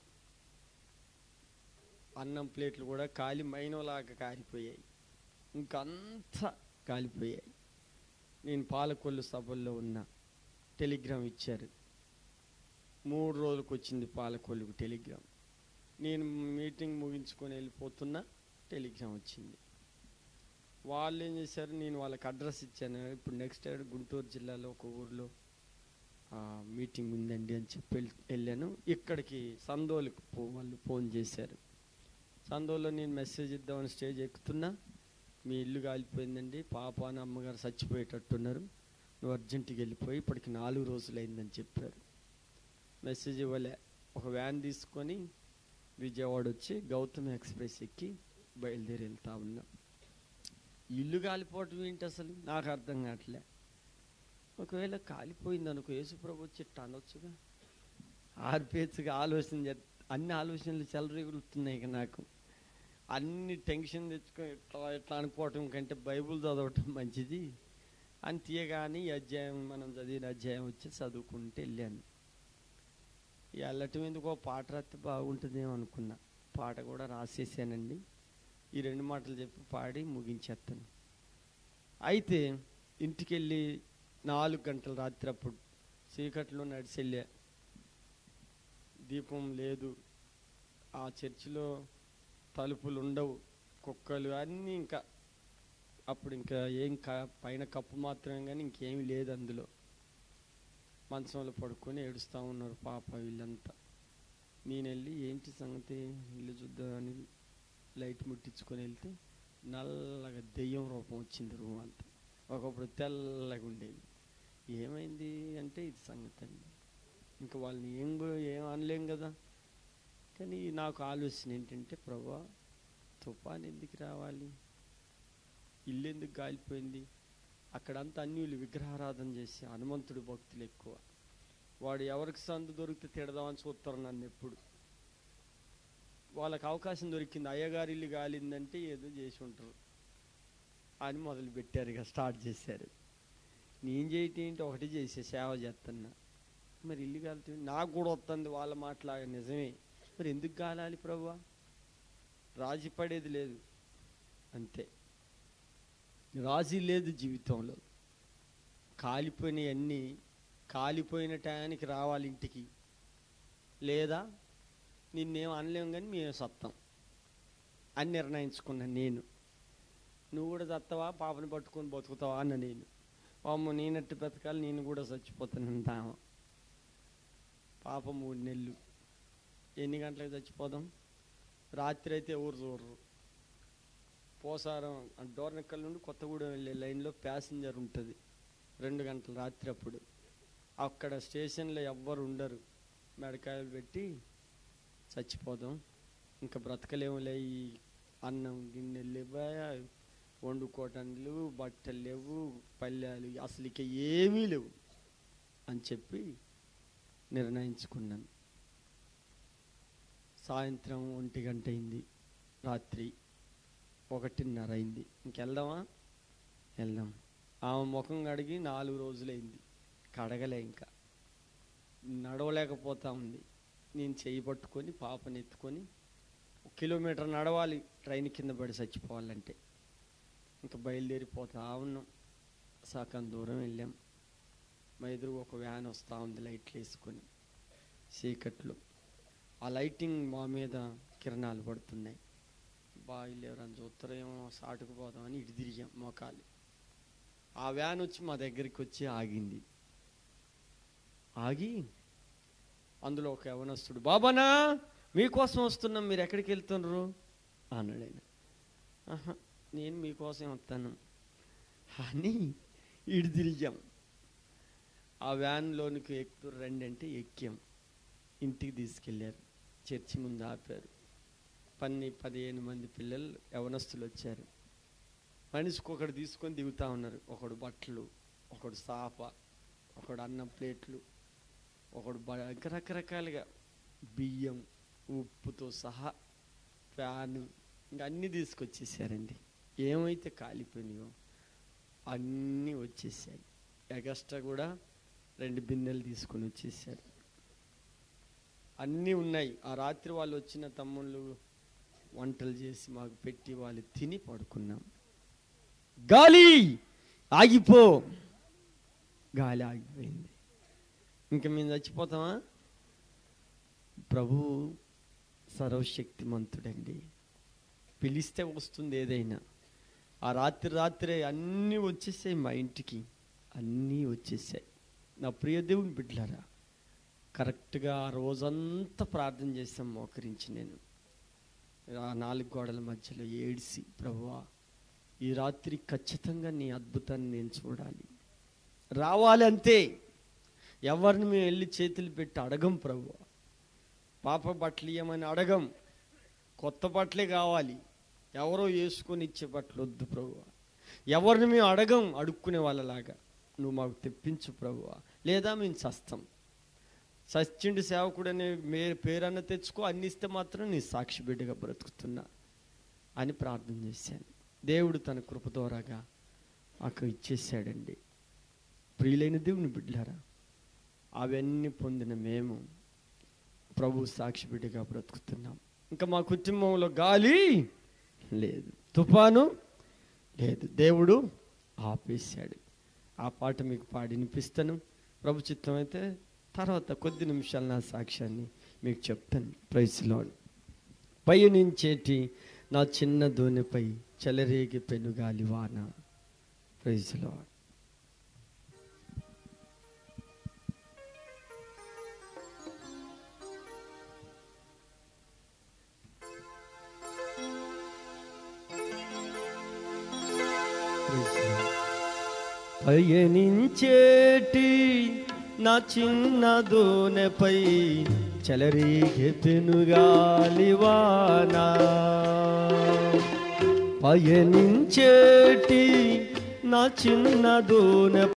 అన్నం ప్లేట్లు కూడా కాలి మైనోలాగా కాలిపోయాయి. ఇంకంతా కాలిపోయాయి. నేను పాలకొల్లు సభల్లో ఉన్న టెలిగ్రామ్ ఇచ్చారు. మూడు రోజులకు వచ్చింది పాలకొల్లుకు టెలిగ్రామ్. నేను మీటింగ్ ముగించుకొని వెళ్ళిపోతున్నా, టెలిగ్రామ్ వచ్చింది. వాళ్ళు ఏం చేశారు, నేను వాళ్ళకి అడ్రస్ ఇచ్చాను. ఇప్పుడు నెక్స్ట్ ఇయర్ గుంటూరు జిల్లాలో ఒక ఊర్లో మీటింగ్ ఉందండి అని చెప్పి వెళ్ళాను. ఇక్కడికి సందోలకు పో వాళ్ళు ఫోన్ చేశారు. సందోలో నేను మెసేజ్ ఇద్దామని స్టేజ్ ఎక్కుతున్నా, మీ ఇల్లు కాలిపోయిందండి, పాప అని అమ్మగారు చచ్చిపోయేటట్టున్నారు, నువ్వు అర్జెంటుగా వెళ్ళిపోయి, ఇప్పటికి నాలుగు రోజులు అయిందని చెప్పారు. మెసేజ్ ఇవ్వలే. ఒక వ్యాన్ తీసుకొని విజయవాడ వచ్చి గౌతమ్ ఎక్స్ప్రెస్ ఎక్కి బయలుదేరి వెళ్తా ఉన్నా. ఇల్లు కాలిపోవటం ఏంటి అసలు నాకు అర్థం కావట్లే. ఒకవేళ కాలిపోయింది అనుకో, యేసుప్రభు వచ్చి ఇట్ట అనొచ్చుగా, ఆర్పేచ్చుగా ఆలోచన చే అన్ని ఆలోచనలు చెలరేగులుతున్నాయి. ఇక నాకు అన్ని టెన్షన్ తెచ్చుకొని ఇట్లా ఇట్లా అనుకోవటం కంటే బైబుల్ చదవటం మంచిది అని తీయగాని ఈ అధ్యాయం మనం చదివిన అధ్యాయం వచ్చి చదువుకుంటే వెళ్ళాను. వెళ్ళటం ఎందుకో పాట రాస్తే బాగుంటుందేమో అనుకున్నా. పాట కూడా రాసేసానండి. ఈ రెండు మాటలు చెప్పి పాడి ముగించేస్తాను. అయితే ఇంటికి వెళ్ళి నాలుగు గంటల రాత్రి అప్పుడు చీకట్లో నడిచెళ్ళా. దీపం లేదు, ఆ చర్చిలో తలుపులు ఉండవు, కుక్కలు అన్నీ, ఇంకా అప్పుడు ఇంకా ఏం క పైన కప్పు మాత్రమే కానీ ఇంకేమీ లేదు అందులో. మంచంలో పడుకొని ఏడుస్తూ ఉన్నారు పాప వీళ్ళంతా. నేను వెళ్ళి ఏంటి సంగతి ఇల్లు చూద్దామని లైట్ ముట్టించుకొని వెళ్తే నల్లగా దెయ్యం రూపం వచ్చింది రూమ్ అంతా. ఒకప్పుడు తెల్లగా ఉండేది. ఏమైంది అంటే ఇది సంగతి అండి. ఇంకా వాళ్ళని ఏం ఏం అనలేం కదా. కానీ నాకు ఆలోచన ఏంటంటే, ప్రభా తుఫాన్ ఎందుకు రావాలి, ఇల్లు ఎందుకు కాలిపోయింది, అక్కడంతా అన్యులు విగ్రహారాధన చేసి హనుమంతుడి భక్తులు ఎక్కువ. వాడు ఎవరికి సందు దొరికితే తిడదామని చూస్తారు నన్ను ఎప్పుడు. వాళ్ళకి అవకాశం దొరికింది, అయ్యగారి ఇల్లు కాలిందంటే ఏదో చేసి ఉంటారు అని మొదలు పెట్టారు, ఇక స్టార్ట్ చేశారు. నేను చేయటం ఏంటి, ఒకటి చేసే సేవ చేస్తున్నా. మరి ఇల్లు కాలుతుంది, నాకు కూడా వస్తుంది వాళ్ళ మాటలాగా, నిజమే. మరి ఎందుకు కాలాలి ప్రభువా? రాజీ పడేది లేదు, అంతే. రాజీ లేదు జీవితంలో. కాలిపోయినవన్నీ కాలిపోయిన టయానికి రావాలి ఇంటికి, లేదా నిన్నేం అనలేము కానీ మేము సత్తాం అని నిర్ణయించుకున్నాను నేను. నువ్వు కూడా చత్తవా, పాపని పట్టుకొని బతుకుతావా అన్న నేను. అమ్మ నేనట్టు బ్రతకాలి, నేను కూడా చచ్చిపోతాను అంటాము. పాప మూడు నెలలు ఎన్ని గంటలకు చచ్చిపోదాం? రాత్రి అయితే ఊరు చూడరు. పోసారం డోర్నకల్ నుండి కొత్తగూడెం వెళ్ళే లైన్లో ప్యాసింజర్ ఉంటుంది, రెండు గంటల రాత్రి. అప్పుడు అక్కడ స్టేషన్లో ఎవ్వరు ఉండరు. మెడకాయలు పెట్టి చచ్చిపోదాం, ఇంకా బ్రతకలేములే, ఈ అన్నం గిన్నెలు లేవా, వండుకోవటాలు, బట్టలు లేవు, పల్లెలు అసలు ఇక ఏమీ లేవు అని చెప్పి నిర్ణయించుకున్నాను. సాయంత్రం ఒంటి గంట అయింది, రాత్రి ఒకటిన్నర అయింది. ఇంకెళ్దామా? వెళ్దాం. ఆమె ముఖం కడిగి నాలుగు రోజులైంది, కడగలే, ఇంకా నడవలేకపోతా ఉంది. నేను చెయ్యి పట్టుకొని పాపని ఎత్తుకొని ఒక కిలోమీటర్ నడవాలి ట్రైన్ కింద పడి చచ్చిపోవాలంటే. ఇంకా బయలుదేరిపోతా ఉన్నాం. సగం దూరం వెళ్ళాం. మా ఎదురు ఒక వ్యాన్ వస్తూ ఉంది లైట్లు వేసుకొని చీకట్లో. ఆ లైటింగ్ మా మీద కిరణాలు పడుతున్నాయి. బాయిలు ఎవరైనా చూస్తారేమో సాటుకు పోదామని ఇటు తిరిగాం మోకాలు. ఆ వ్యాన్ వచ్చి మా దగ్గరికి వచ్చి ఆగింది. ఆగి అందులో ఒక యవనస్తుడు, బాబానా మీకోసం వస్తున్నాం, మీరు ఎక్కడికి వెళ్తున్నారు అన్నాడు. ఆయన, ఆహా నేను మీకోసం వస్తాను అని ఇటు తిరిగాం. ఆ వ్యాన్లోనికి ఎక్కుతూ రండి అంటే ఎక్కాం. ఇంటికి తీసుకెళ్ళారు, చర్చి ముందు ఆపారు. పన్ని పదిహేను మంది పిల్లలు యవనస్తులు వచ్చారు. మనిషికి ఒకడు తీసుకొని దిగుతూ ఉన్నారు. ఒకడు బట్టలు, ఒకడు సాప, ఒకడు అన్నం ప్లేట్లు, ఒకడు ఇంకా రకరకాలుగా బియ్యం, ఉప్పుతో సహా ఫ్యాను, ఇంకా అన్నీ తీసుకొచ్చేసారండి. ఏమైతే కాలిపోయినాయో అన్నీ వచ్చేసాయి. ఎగస్ట్రా కూడా రెండు బిన్నెలు తీసుకొని వచ్చేసారు. అన్నీ ఉన్నాయి. ఆ రాత్రి వాళ్ళు వచ్చిన తమ్ముళ్ళు వంటలు చేసి మాకు పెట్టి వాళ్ళు తిని పడుకున్నాం. గాలి ఆగిపో, గాలి ఆగిపోయింది. ఇంకా మేము చచ్చిపోతామా? ప్రభు సర్వశక్తిమంతుడండి, పిలిస్తే వస్తుంది ఏదైనా. ఆ రాత్రి రాత్రే అన్నీ వచ్చేసాయి మా ఇంటికి, అన్నీ వచ్చేసాయి. నా ప్రియ దేవుని బిడ్డలారా, కరెక్ట్గా ఆ రోజంతా ప్రార్థన చేసాం మోకరించి. నేను ఆ నాలుగు గోడల మధ్యలో ఏడిసి, ప్రభువా ఈ రాత్రి ఖచ్చితంగా నీ అద్భుతాన్ని నేను చూడాలి, రావాలి అంతే. ఎవరిని మేము వెళ్ళి చేతులు పెట్టి అడగం ప్రభువా, పాప బట్టలు ఇవ్వమని అడగం, కొత్త బట్టలే కావాలి. ఎవరో వేసుకొని ఇచ్చే బట్టలు వద్దు ప్రభువా. ఎవరిని మేము అడగం అడుక్కునే వాళ్ళలాగా, నువ్వు మాకు తెప్పించు ప్రభువా, లేదా మేము చస్తాం. సచ్చిండి సేవకుడు అనే మే పేరన్న తెచ్చుకో, అన్ని ఇస్తే మాత్రం నీ సాక్షి బిడ్డగా బ్రతుకుతున్నా అని ప్రార్థన చేశాను. దేవుడు తన కృప ద్వారాగా అక్కడ ఇచ్చేసాడండి. ప్రియులైన దేవుని బిడ్డలారా, అవన్నీ పొందిన మేము ప్రభు సాక్షి బిడ్డగా బ్రతుకుతున్నాం. ఇంకా మా కుటుంబంలో గాలి లేదు, తుఫాను లేదు, దేవుడు ఆపేశాడు. ఆ పాట మీకు పాడి వినిపిస్తాను. ప్రభు చిత్తం అయితే తర్వాత కొద్ది నిమిషాలు నా సాక్ష్యాన్ని మీకు చెప్తాను. Praise lord. పయనించేటి నా చిన్న దోణిపై చెలరేగి పెనుగాలి వాన. Praise lord. పయనించేటి నా చిన్న దోణిపై చెలరేగే పెనుగాలి వాన. పయనించేటి నా చిన్న దోణి